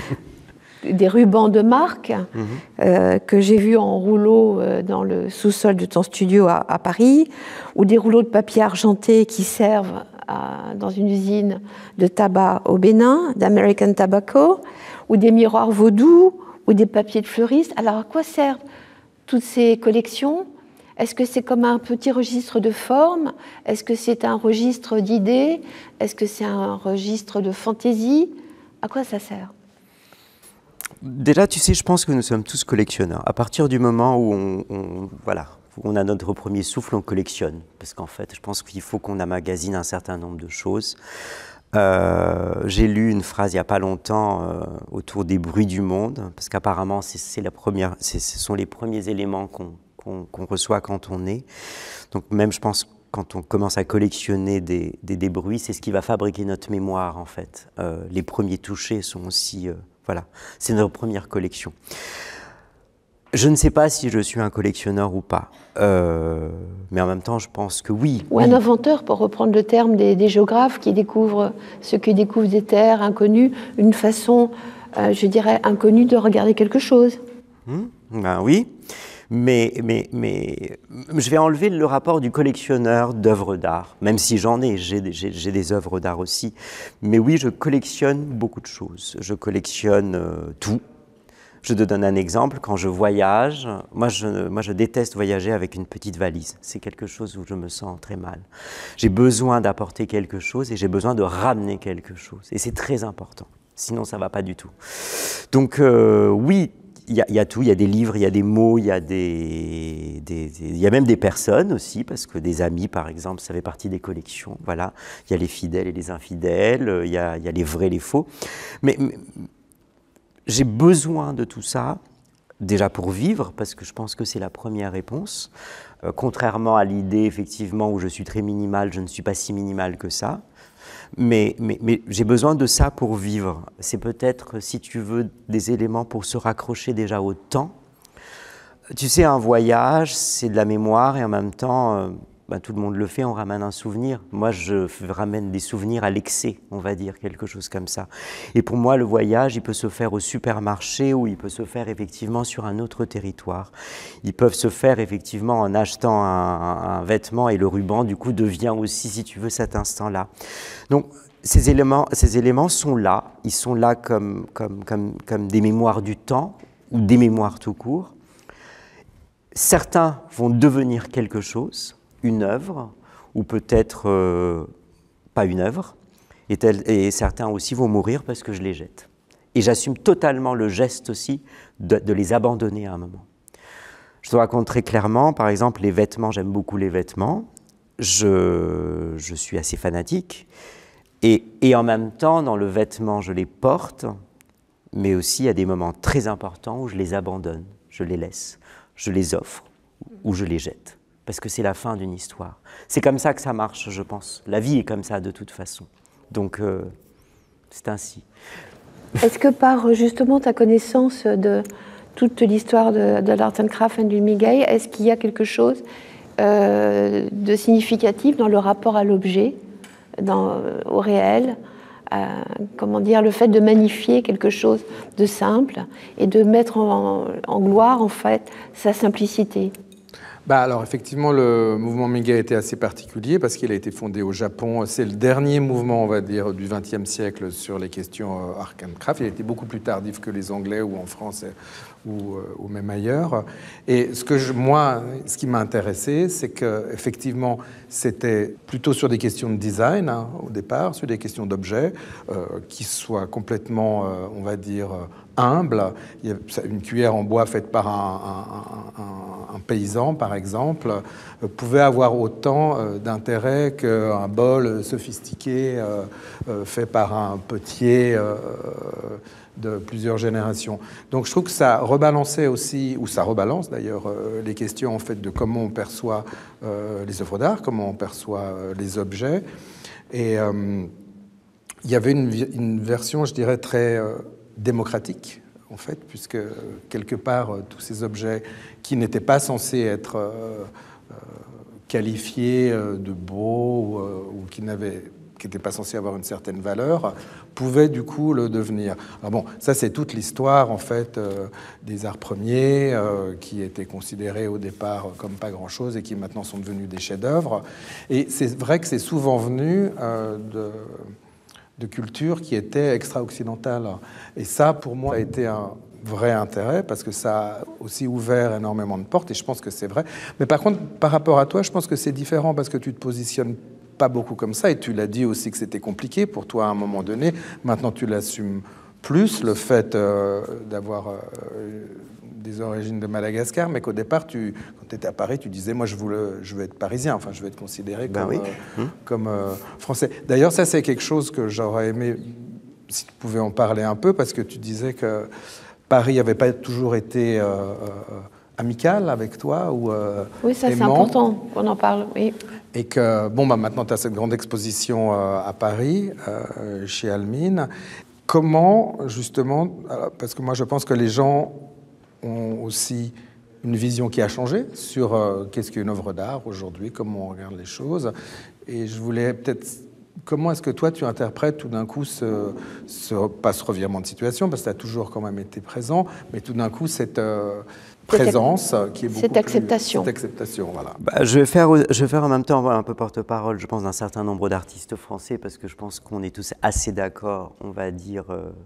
[SPEAKER 2] des rubans de marque que j'ai vus en rouleau dans le sous-sol de ton studio à Paris, ou des rouleaux de papier argenté qui servent dans une usine de tabac au Bénin, d'American Tobacco, ou des miroirs vaudous, ou des papiers de fleuriste. Alors à quoi servent toutes ces collections? Est-ce que c'est comme un petit registre de forme? Est-ce que c'est un registre d'idées? Est-ce que c'est un registre de fantaisie? À quoi ça sert?
[SPEAKER 3] Déjà, tu sais, je pense que nous sommes tous collectionneurs. À partir du moment où on a notre premier souffle, on collectionne. Parce qu'en fait, je pense qu'il faut qu'on emmagasine un certain nombre de choses. J'ai lu une phrase il n'y a pas longtemps autour des bruits du monde, parce qu'apparemment ce sont les premiers éléments qu'on reçoit quand on est. Donc même je pense quand on commence à collectionner des bruits, c'est ce qui va fabriquer notre mémoire en fait. Les premiers touchés sont aussi, voilà, c'est notre première collection. Je ne sais pas si je suis un collectionneur ou pas, mais en même temps, je pense que oui.
[SPEAKER 2] Ou un inventeur, pour reprendre le terme des géographes qui découvrent ce que découvrent des terres inconnues, une façon, je dirais, inconnue de regarder quelque chose.
[SPEAKER 3] Ben oui, mais je vais enlever le rapport du collectionneur d'œuvres d'art, même si j'ai des œuvres d'art aussi. Mais oui, je collectionne beaucoup de choses, je collectionne tout. Je te donne un exemple, quand je voyage, moi je déteste voyager avec une petite valise. C'est quelque chose où je me sens très mal. J'ai besoin d'apporter quelque chose et j'ai besoin de ramener quelque chose. Et c'est très important, sinon ça ne va pas du tout. Donc oui, il y a tout, il y a des livres, il y a des mots, il y a même des personnes aussi, parce que des amis par exemple, ça fait partie des collections. Voilà. Il y a les fidèles et les infidèles, il y a les vrais et les faux. Mais j'ai besoin de tout ça, déjà pour vivre, parce que je pense que c'est la première réponse. Contrairement à l'idée, effectivement, où je suis très minimal, je ne suis pas si minimal que ça. Mais j'ai besoin de ça pour vivre. C'est peut-être, si tu veux, des éléments pour se raccrocher déjà au temps. Tu sais, un voyage, c'est de la mémoire et en même temps, tout le monde le fait, on ramène un souvenir. Moi, je ramène des souvenirs à l'excès, on va dire, quelque chose comme ça. Et pour moi, le voyage, il peut se faire au supermarché ou il peut se faire effectivement sur un autre territoire. Ils peuvent se faire effectivement en achetant un vêtement et le ruban, du coup, devient aussi, si tu veux, cet instant-là. Donc, ces éléments sont là. Ils sont là comme des mémoires du temps ou des mémoires tout court. Certains vont devenir quelque chose, une œuvre, ou peut-être pas une œuvre, et certains aussi vont mourir parce que je les jette. Et j'assume totalement le geste aussi de les abandonner à un moment. Je te raconte très clairement, par exemple, les vêtements, j'aime beaucoup les vêtements, je suis assez fanatique, et en même temps, dans le vêtement, je les porte, mais aussi à des moments très importants où je les abandonne, je les laisse, je les offre, ou je les jette. Parce que c'est la fin d'une histoire. C'est comme ça que ça marche, je pense. La vie est comme ça, de toute façon. Donc, c'est ainsi.
[SPEAKER 2] Est-ce que par, justement, ta connaissance de toute l'histoire de l'art and craft et du Miguel, est-ce qu'il y a quelque chose de significatif dans le rapport à l'objet, au réel, comment dire, le fait de magnifier quelque chose de simple et de mettre en gloire, en fait, sa simplicité?
[SPEAKER 4] Alors effectivement, le mouvement Miguel était assez particulier parce qu'il a été fondé au Japon. C'est le dernier mouvement, on va dire, du XXe siècle sur les questions art and craft. Il a été beaucoup plus tardif que les Anglais ou en France ou même ailleurs. Et ce qui m'a intéressé, c'est qu'effectivement, c'était plutôt sur des questions de design au départ, sur des questions d'objets qui soient complètement, on va dire, humble. Il y a une cuillère en bois faite par un paysan, par exemple, pouvait avoir autant d'intérêt qu'un bol sophistiqué fait par un potier de plusieurs générations. Donc je trouve que ça rebalançait aussi, ou ça rebalance d'ailleurs, les questions en fait de comment on perçoit les œuvres d'art, comment on perçoit les objets. Et il y avait une version, je dirais, très démocratique, en fait, puisque quelque part, tous ces objets qui n'étaient pas censés être qualifiés de beaux ou qui n'étaient pas censés avoir une certaine valeur, pouvaient du coup le devenir. Alors bon, ça c'est toute l'histoire, en fait, des arts premiers qui étaient considérés au départ comme pas grand-chose et qui maintenant sont devenus des chefs-d'œuvre. Et c'est vrai que c'est souvent venu de culture qui était extra-occidentale. Et ça, pour moi, a été un vrai intérêt parce que ça a aussi ouvert énormément de portes et je pense que c'est vrai. Mais par contre, par rapport à toi, je pense que c'est différent parce que tu te positionnes pas beaucoup comme ça et tu l'as dit aussi que c'était compliqué pour toi à un moment donné. Maintenant, tu l'assumes plus, le fait d'avoir des origines de Madagascar, mais qu'au départ, quand tu étais à Paris, tu disais, moi, je veux être parisien, enfin, je veux être considéré comme français. D'ailleurs, ça, c'est quelque chose que j'aurais aimé, si tu pouvais en parler un peu, parce que tu disais que Paris n'avait pas toujours été amical avec toi ou
[SPEAKER 2] oui, ça, c'est
[SPEAKER 4] aimant.
[SPEAKER 2] important qu'on en parle, oui.
[SPEAKER 4] Et que, bon, bah, maintenant, tu as cette grande exposition à Paris, chez Almine. Comment, justement, parce que moi, je pense que les gens ont aussi une vision qui a changé sur qu'est-ce qu'une œuvre d'art aujourd'hui, comment on regarde les choses. Et je voulais peut-être... Comment est-ce que toi, tu interprètes tout d'un coup pas ce revirement de situation, parce que tu as toujours quand même été présent, mais tout d'un coup, cette présence qui est beaucoup
[SPEAKER 2] cette acceptation.
[SPEAKER 4] Cette acceptation, voilà.
[SPEAKER 3] Bah, je vais faire en même temps un peu porte-parole, je pense, d'un certain nombre d'artistes français, parce que je pense qu'on est tous assez d'accord, on va dire...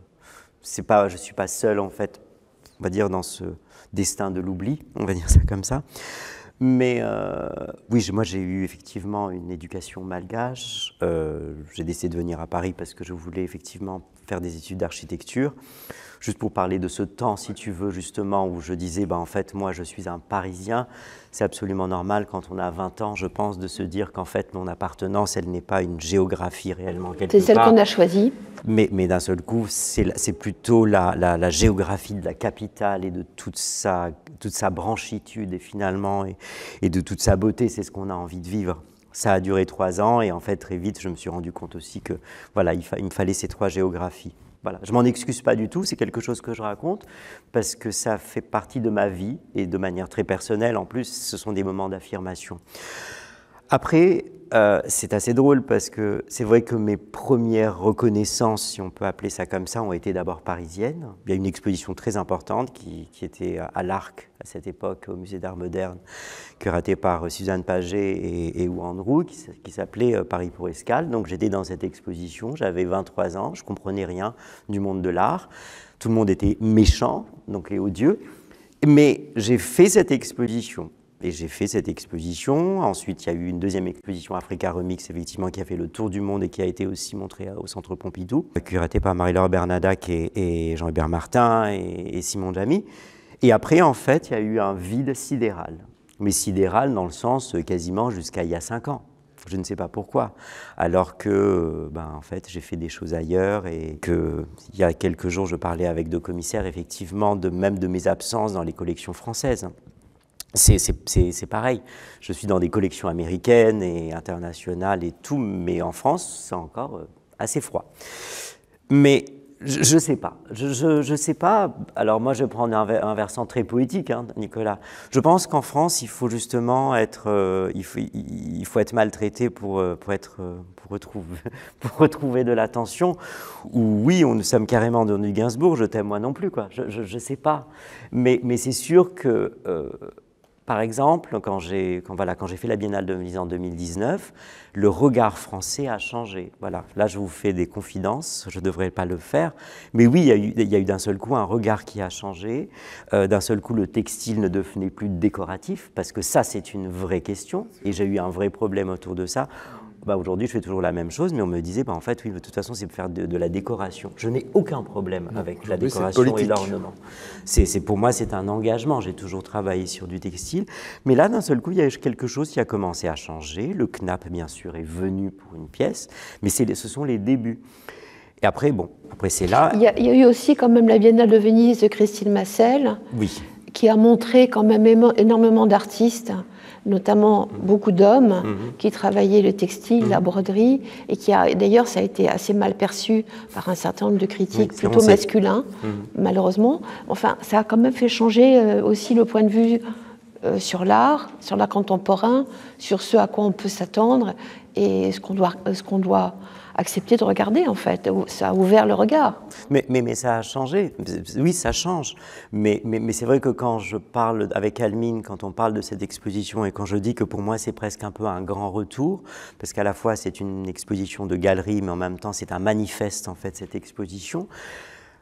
[SPEAKER 3] je ne suis pas seul, en fait, on va dire, dans ce destin de l'oubli, on va dire ça comme ça. Mais oui, moi j'ai eu effectivement une éducation malgache. J'ai décidé de venir à Paris parce que je voulais effectivement faire des études d'architecture. Juste pour parler de ce temps, si tu veux, justement, où je disais, en fait, moi je suis un Parisien. C'est absolument normal quand on a 20 ans, je pense, de se dire qu'en fait mon appartenance, elle n'est pas une géographie réellement quelque part.
[SPEAKER 2] C'est celle qu'on a choisie.
[SPEAKER 3] Mais d'un seul coup, c'est plutôt la géographie de la capitale et de toute sa branchitude et finalement et de toute sa beauté, c'est ce qu'on a envie de vivre. Ça a duré 3 ans et en fait très vite je me suis rendu compte aussi que voilà, il me fallait ces 3 géographies. Voilà, je m'en excuse pas du tout, c'est quelque chose que je raconte parce que ça fait partie de ma vie et de manière très personnelle en plus, ce sont des moments d'affirmation. Après, c'est assez drôle parce que c'est vrai que mes premières reconnaissances, si on peut appeler ça comme ça, ont été d'abord parisiennes. Il y a une exposition très importante qui était à l'Arc à cette époque, au Musée d'Art Moderne, curatée par Suzanne Paget et Wu Andrew, qui s'appelait Paris pour Escale. Donc j'étais dans cette exposition, j'avais 23 ans, je ne comprenais rien du monde de l'art. Tout le monde était méchant, donc et odieux. Mais j'ai fait cette exposition. Et j'ai fait cette exposition. Ensuite, il y a eu une deuxième exposition Africa Remix, effectivement, qui a fait le tour du monde et qui a été aussi montrée au Centre Pompidou, curatée par Marie-Laure Bernadac et Jean-Hubert Martin et Simon Jamy. Et après, en fait, il y a eu un vide sidéral. Mais sidéral dans le sens quasiment jusqu'à il y a 5 ans. Je ne sais pas pourquoi. Alors que, en fait, j'ai fait des choses ailleurs et que, il y a quelques jours, je parlais avec 2 commissaires, effectivement, même de mes absences dans les collections françaises. C'est pareil. Je suis dans des collections américaines et internationales et tout, mais en France, c'est encore assez froid. Mais je ne sais pas. Je sais pas. Alors moi, je prends un versant très poétique, hein, Nicolas. Je pense qu'en France, il faut justement être, il faut être maltraité pour retrouver de l'attention. Ou oui, nous sommes carrément dans du Gainsbourg. Je t'aime moi non plus, quoi. Je sais pas. Mais c'est sûr que par exemple, quand j'ai fait la Biennale de Venise en 2019, le regard français a changé. Voilà. Là, je vous fais des confidences, je ne devrais pas le faire. Mais oui, il y a eu d'un seul coup un regard qui a changé. D'un seul coup, le textile ne devenait plus décoratif, parce que ça, c'est une vraie question. Et j'ai eu un vrai problème autour de ça. Aujourd'hui, je fais toujours la même chose, mais on me disait, en fait, oui, de toute façon, c'est pour faire de la décoration. Je n'ai aucun problème avec la décoration et l'ornement. Pour moi, c'est un engagement. J'ai toujours travaillé sur du textile. Mais là, d'un seul coup, il y a quelque chose qui a commencé à changer. Le CNAP, bien sûr, est venu pour une pièce, mais ce sont les débuts. Et après, c'est là... Il y
[SPEAKER 2] a eu aussi quand même la Biennale de Venise de Christine Massel,
[SPEAKER 3] oui,
[SPEAKER 2] qui a montré quand même énormément d'artistes, notamment beaucoup d'hommes qui travaillaient le textile, la broderie, et qui d'ailleurs, ça a été assez mal perçu par un certain nombre de critiques plutôt masculins, malheureusement. Enfin, ça a quand même fait changer aussi le point de vue sur l'art contemporain, sur ce à quoi on peut s'attendre et ce qu'on doit accepter de regarder, en fait. Ça a ouvert le regard.
[SPEAKER 3] Mais ça a changé. Oui, ça change. Mais c'est vrai que quand je parle avec Almine, quand on parle de cette exposition et quand je dis que pour moi, c'est presque un peu un grand retour, parce qu'à la fois, c'est une exposition de galerie, mais en même temps, c'est un manifeste, en fait, cette exposition.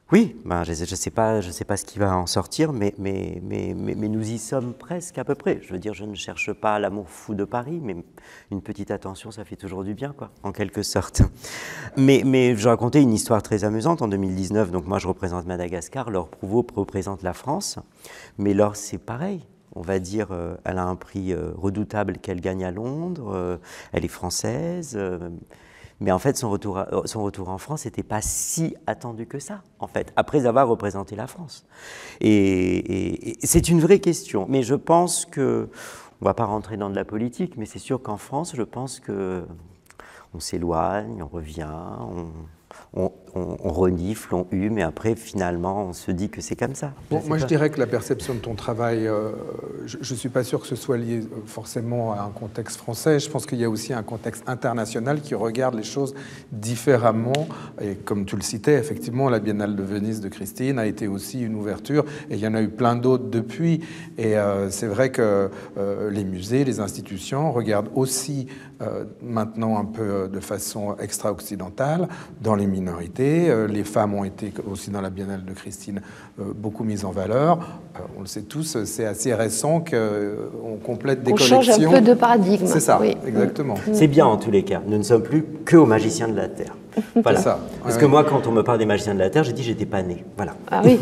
[SPEAKER 3] Oui, ben, je sais pas ce qui va en sortir, mais nous y sommes presque à peu près. Je veux dire, je ne cherche pas l'amour fou de Paris, mais une petite attention, ça fait toujours du bien, quoi, en quelque sorte. Mais je racontais une histoire très amusante en 2019. Donc moi, je représente Madagascar, Laure Prouveau représente la France, mais Laure, c'est pareil. On va dire, elle a un prix redoutable qu'elle gagne à Londres, elle est française. Mais en fait, son retour en France n'était pas si attendu que ça, en fait, après avoir représenté la France. Et c'est une vraie question. Mais je pense que, on ne va pas rentrer dans de la politique, mais c'est sûr qu'en France, je pense qu'on s'éloigne, on revient, on renifle, on hume, et après, finalement, on se dit que c'est comme ça.
[SPEAKER 4] Bon, moi, je dirais que la perception de ton travail, je ne suis pas sûr que ce soit lié forcément à un contexte français. Je pense qu'il y a aussi un contexte international qui regarde les choses différemment. Et comme tu le citais, effectivement, la Biennale de Venise de Christine a été aussi une ouverture, et il y en a eu plein d'autres depuis. Et c'est vrai que les musées, les institutions regardent aussi maintenant un peu de façon extra-occidentale dans les minorités. Les femmes ont été aussi dans la Biennale de Christine beaucoup mises en valeur. On le sait tous, c'est assez récent qu'on complète des collections.
[SPEAKER 2] On change un peu de paradigme.
[SPEAKER 4] C'est ça,
[SPEAKER 2] oui.
[SPEAKER 4] exactement.
[SPEAKER 3] C'est bien en tous les cas. Nous ne sommes plus que aux magiciens de la Terre. Voilà.
[SPEAKER 4] C'est ça.
[SPEAKER 3] Parce que moi, quand on me parle des magiciens de la Terre, j'ai dit que j'étais pas né. Voilà.
[SPEAKER 2] Ah oui.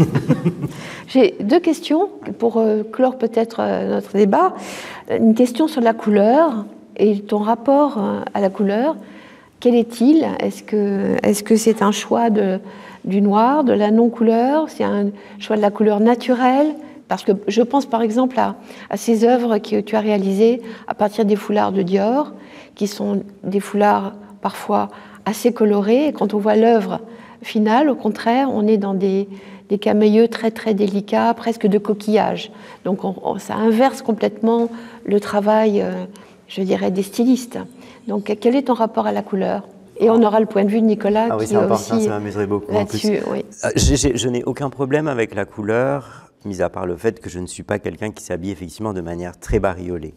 [SPEAKER 2] J'ai deux questions pour clore peut-être notre débat. Une question sur la couleur et ton rapport à la couleur. Quel est-il? Est-ce que c'est un choix du noir, de la non-couleur? C'est un choix de la couleur naturelle? Parce que je pense par exemple à ces œuvres que tu as réalisées à partir des foulards de Dior, qui sont des foulards parfois assez colorés. Et quand on voit l'œuvre finale, au contraire, on est dans des camaïeux très très délicats, presque de coquillage. Donc ça inverse complètement le travail, je dirais, des stylistes. Donc, quel est ton rapport à la couleur? Et on aura le point de vue de Nicolas
[SPEAKER 3] oui,
[SPEAKER 2] qui est
[SPEAKER 3] important,
[SPEAKER 2] aussi
[SPEAKER 3] ça m'amuserait beaucoup
[SPEAKER 2] là-dessus. Oui.
[SPEAKER 3] Je n'ai aucun problème avec la couleur, mis à part le fait que je ne suis pas quelqu'un qui s'habille effectivement de manière très bariolée.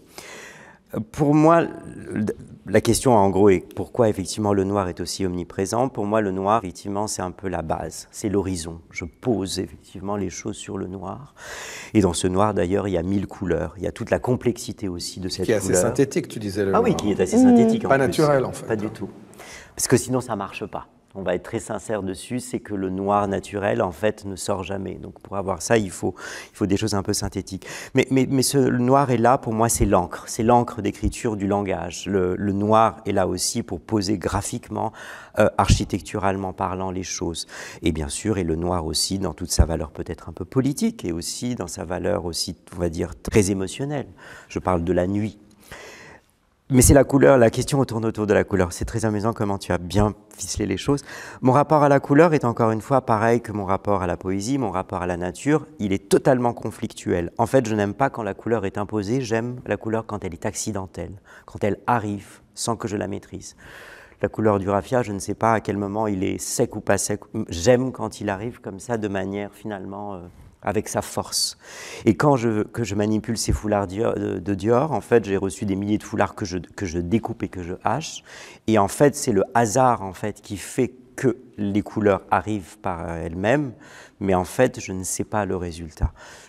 [SPEAKER 3] Pour moi, la question en gros est pourquoi effectivement le noir est aussi omniprésent. Pour moi, le noir, effectivement, c'est un peu la base, c'est l'horizon. Je pose effectivement les choses sur le noir. Et dans ce noir, d'ailleurs, il y a 1000 couleurs. Il y a toute la complexité aussi de cette couleur.
[SPEAKER 4] Qui est assez synthétique, tu disais.
[SPEAKER 3] Ah oui, qui est assez synthétique.
[SPEAKER 4] Pas naturel, en fait.
[SPEAKER 3] Pas du tout. Parce que sinon, ça ne marche pas. On va être très sincère dessus, c'est que le noir naturel, en fait, ne sort jamais. Donc, pour avoir ça, il faut des choses un peu synthétiques. Mais le noir est là, pour moi, c'est l'encre d'écriture du langage. Le noir est là aussi pour poser graphiquement, architecturalement parlant, les choses. Et bien sûr, et le noir aussi, dans toute sa valeur peut-être un peu politique, et aussi dans sa valeur aussi, on va dire, très émotionnelle. Je parle de la nuit. Mais c'est la couleur, la question tourne autour de la couleur. C'est très amusant comment tu as bien ficelé les choses. Mon rapport à la couleur est encore une fois pareil que mon rapport à la poésie, mon rapport à la nature. Il est totalement conflictuel. En fait, je n'aime pas quand la couleur est imposée, j'aime la couleur quand elle est accidentelle, quand elle arrive sans que je la maîtrise. La couleur du raffia, je ne sais pas à quel moment il est sec ou pas sec. J'aime quand il arrive comme ça, de manière finalement... avec sa force. Et quand je manipule ces foulards de Dior, en fait, j'ai reçu des milliers de foulards que je découpe et que je hache. Et en fait, c'est le hasard en fait, qui fait que les couleurs arrivent par elles-mêmes, mais en fait, je ne sais pas le résultat.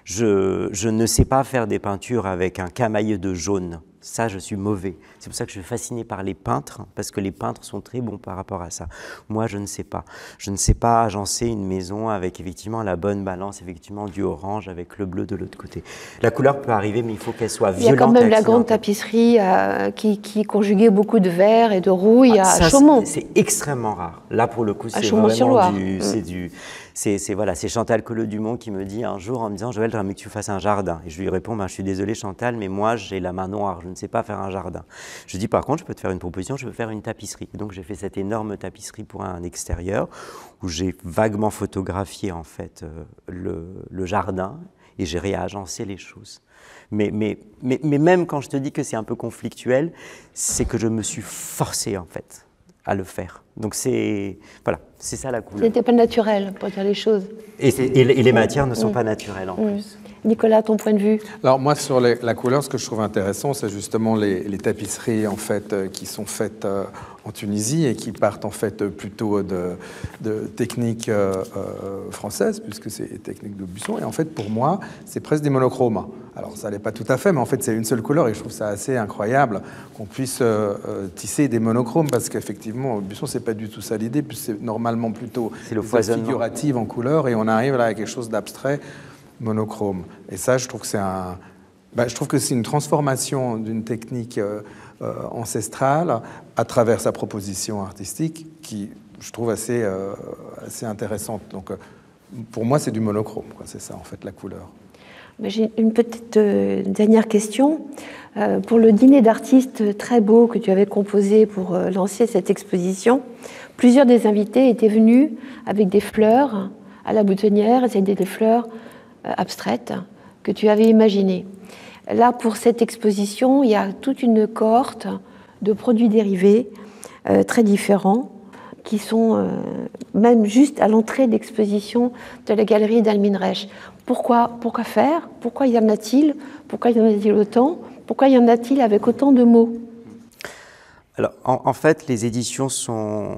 [SPEAKER 3] Je ne sais pas faire des peintures avec un camailleux de jaune. Ça, je suis mauvais. C'est pour ça que je suis fasciné par les peintres, parce que les peintres sont très bons par rapport à ça. Moi, je ne sais pas. Je ne sais pas agencer une maison avec effectivement la bonne balance, effectivement du orange avec le bleu de l'autre côté. La couleur peut arriver, mais il faut qu'elle soit violente.
[SPEAKER 2] Il y a quand même la grande tapisserie qui conjuguait beaucoup de vert et de rouille à Chaumont.
[SPEAKER 3] C'est extrêmement rare. Là, pour le coup, c'est
[SPEAKER 2] vraiment
[SPEAKER 3] c'est Chantal Collot-Dumont qui me dit un jour en me disant « Joël, j'aimerais que tu fasses un jardin ». Et je lui réponds « Je suis désolé Chantal, mais moi j'ai la main noire, je ne sais pas faire un jardin ». Je dis « Par contre, je peux te faire une proposition, je peux faire une tapisserie ». Et donc j'ai fait cette énorme tapisserie pour un extérieur où j'ai vaguement photographié en fait le jardin et j'ai réagencé les choses. Mais même quand je te dis que c'est un peu conflictuel, c'est que je me suis forcé en fait à le faire. Donc c'est ça la couleur.
[SPEAKER 2] C'était pas naturel, pour dire les choses.
[SPEAKER 3] Et les matières ne sont pas naturelles en plus.
[SPEAKER 2] Nicolas, ton point de vue?
[SPEAKER 4] Alors moi, sur la couleur, ce que je trouve intéressant, c'est justement les tapisseries en fait qui sont faites en Tunisie et qui partent en fait plutôt de techniques françaises, puisque c'est techniques de Buisson. Et en fait, pour moi, c'est presque des monochromes. Alors ça l'est pas tout à fait, mais en fait, c'est une seule couleur et je trouve ça assez incroyable qu'on puisse tisser des monochromes, parce qu'effectivement, Buisson, c'est pas du tout ça l'idée, puisque c'est normalement plutôt
[SPEAKER 3] le foisonnement
[SPEAKER 4] figurative en couleur, et on arrive là à quelque chose d'abstrait, monochrome. Et ça, je trouve que c'est une transformation d'une technique ancestrale à travers sa proposition artistique qui, je trouve, assez intéressante. Donc, pour moi, c'est du monochrome, quoi. C'est ça, en fait, la couleur.
[SPEAKER 2] J'ai une petite dernière question. Pour le dîner d'artistes très beau que tu avais composé pour lancer cette exposition, plusieurs des invités étaient venus avec des fleurs à la boutonnière, c'était des fleurs abstraites que tu avais imaginées. Là, pour cette exposition, il y a toute une cohorte de produits dérivés très différents qui sont même juste à l'entrée d'exposition de la galerie d'Almin Reich. Pourquoi faire? Pourquoi y en a-t-il? Pourquoi y en a-t-il autant? Pourquoi y en a-t-il avec autant de mots?
[SPEAKER 3] Alors, en fait, les éditions sont...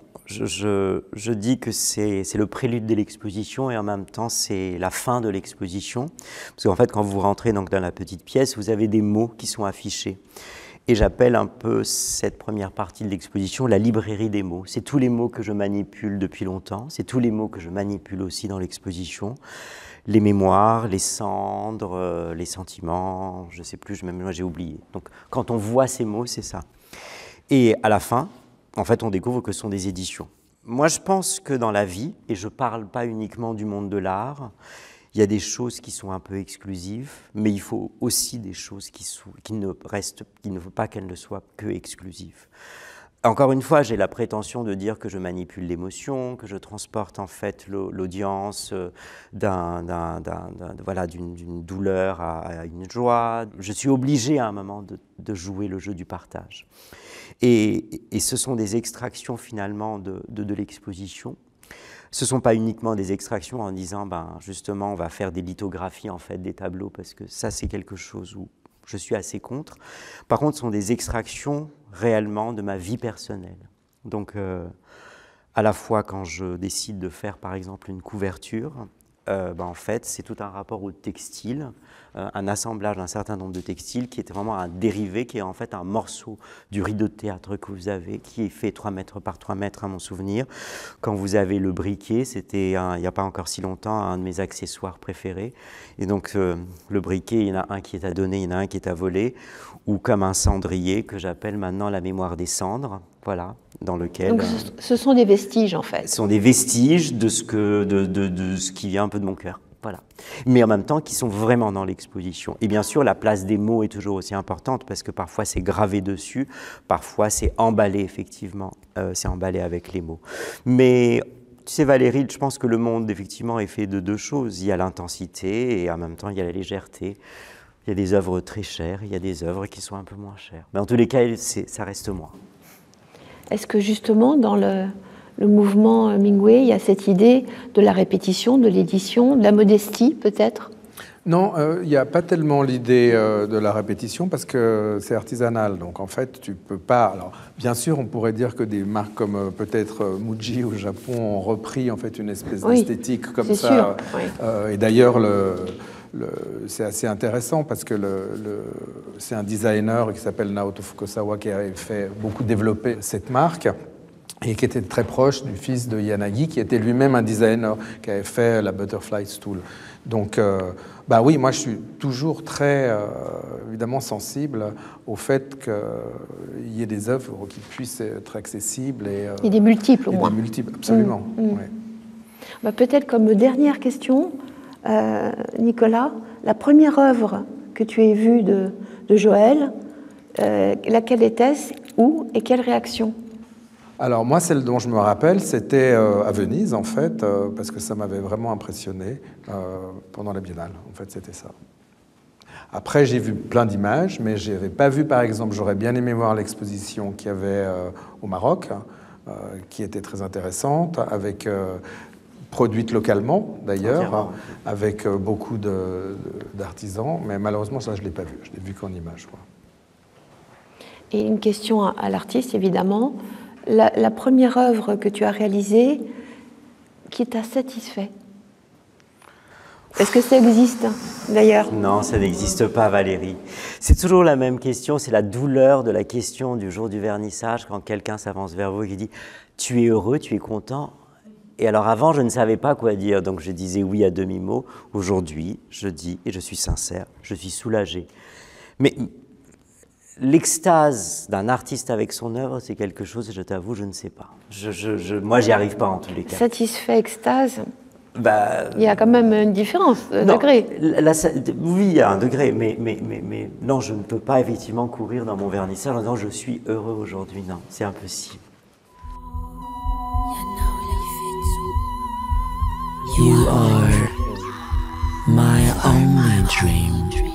[SPEAKER 3] Je dis que c'est le prélude de l'exposition et en même temps, c'est la fin de l'exposition. Parce qu'en fait, quand vous rentrez donc dans la petite pièce, vous avez des mots qui sont affichés. Et j'appelle un peu cette première partie de l'exposition la librairie des mots. C'est tous les mots que je manipule depuis longtemps. C'est tous les mots que je manipule aussi dans l'exposition. Les mémoires, les cendres, les sentiments, je ne sais plus, moi j'ai oublié. Donc quand on voit ces mots, c'est ça. Et à la fin, en fait, on découvre que ce sont des éditions. Moi, je pense que dans la vie, et je ne parle pas uniquement du monde de l'art, il y a des choses qui sont un peu exclusives, mais il faut aussi des choses qui ne faut pas qu'elles ne soient que exclusives. Encore une fois, j'ai la prétention de dire que je manipule l'émotion, que je transporte en fait l'audience d'une douleur à une joie. Je suis obligé à un moment de jouer le jeu du partage. Et ce sont des extractions finalement de l'exposition. Ce ne sont pas uniquement des extractions en disant, justement, on va faire des lithographies, en fait, des tableaux, parce que ça, c'est quelque chose où je suis assez contre. Par contre, ce sont des extractions réellement de ma vie personnelle. Donc, à la fois quand je décide de faire, par exemple, une couverture, en fait, c'est tout un rapport au textile, un assemblage d'un certain nombre de textiles qui est vraiment un dérivé, qui est en fait un morceau du rideau de théâtre que vous avez, qui est fait 3 mètres par 3 mètres à mon souvenir. Quand vous avez le briquet, c'était il n'y a pas encore si longtemps un de mes accessoires préférés. Et donc le briquet, il y en a un qui est à donner, il y en a un qui est à voler, ou comme un cendrier que j'appelle maintenant la mémoire des cendres. Voilà, dans lequel...
[SPEAKER 2] Donc ce sont des vestiges en fait.
[SPEAKER 3] Ce sont des vestiges de ce qui vient un peu de mon cœur, voilà. Mais en même temps qui sont vraiment dans l'exposition. Et bien sûr, la place des mots est toujours aussi importante parce que parfois c'est gravé dessus, parfois c'est emballé effectivement, c'est emballé avec les mots. Mais tu sais Valérie, je pense que le monde effectivement est fait de 2 choses. Il y a l'intensité et en même temps il y a la légèreté. Il y a des œuvres très chères, il y a des œuvres qui sont un peu moins chères. Mais en tous les cas, ça reste moi.
[SPEAKER 2] Est-ce que justement, dans le mouvement Mingwei, il y a cette idée de la répétition, de l'édition, de la modestie peut-être?
[SPEAKER 4] Non, il n'y a pas tellement l'idée de la répétition parce que c'est artisanal. Donc en fait, tu peux pas... Alors, bien sûr, on pourrait dire que des marques comme peut-être Muji au Japon ont repris en fait une espèce d'esthétique comme ça.
[SPEAKER 2] Sûr, oui.
[SPEAKER 4] Et d'ailleurs, c'est assez intéressant parce que c'est un designer qui s'appelle Naoto Fukusawa qui a fait beaucoup développer cette marque et qui était très proche du fils de Yanagi, qui était lui-même un designer, qui avait fait la Butterfly Stool. Donc, oui, moi je suis toujours très, évidemment, sensible au fait qu'il y ait des œuvres qui puissent être accessibles.
[SPEAKER 2] Et des multiples, au moins.
[SPEAKER 4] Des multiples, absolument.
[SPEAKER 2] Ouais. Peut-être comme dernière question, Nicolas, la première œuvre que tu aies vue de Joël, laquelle était-ce, où et quelle réaction?
[SPEAKER 4] Alors moi, celle dont je me rappelle, c'était à Venise, en fait, parce que ça m'avait vraiment impressionné pendant la Biennale. En fait, c'était ça. Après, j'ai vu plein d'images, mais je n'avais pas vu, par exemple, j'aurais bien aimé voir l'exposition qu'il y avait au Maroc, qui était très intéressante, avec produite localement d'ailleurs, avec beaucoup d'artisans, mais malheureusement ça je ne l'ai pas vu, je l'ai vu qu'en image.
[SPEAKER 2] Et une question à l'artiste évidemment, la première œuvre que tu as réalisée qui t'a satisfait? Est-ce que ça existe d'ailleurs?
[SPEAKER 3] Non, ça n'existe pas, Valérie. C'est toujours la même question, c'est la douleur de la question du jour du vernissage quand quelqu'un s'avance vers vous et qui dit « tu es heureux, tu es content ?» Et alors avant, je ne savais pas quoi dire, donc je disais oui à demi-mot. Aujourd'hui, je dis, et je suis sincère, je suis soulagé. Mais l'extase d'un artiste avec son œuvre, c'est quelque chose, je t'avoue, je ne sais pas. Moi, j'y arrive pas en tous les cas.
[SPEAKER 2] Satisfait, extase, il y a quand même une différence de degré.
[SPEAKER 3] Oui, il y a un degré, mais non, je ne peux pas effectivement courir dans mon vernissage en disant je suis heureux aujourd'hui. Non, c'est impossible.
[SPEAKER 1] You are my only dream.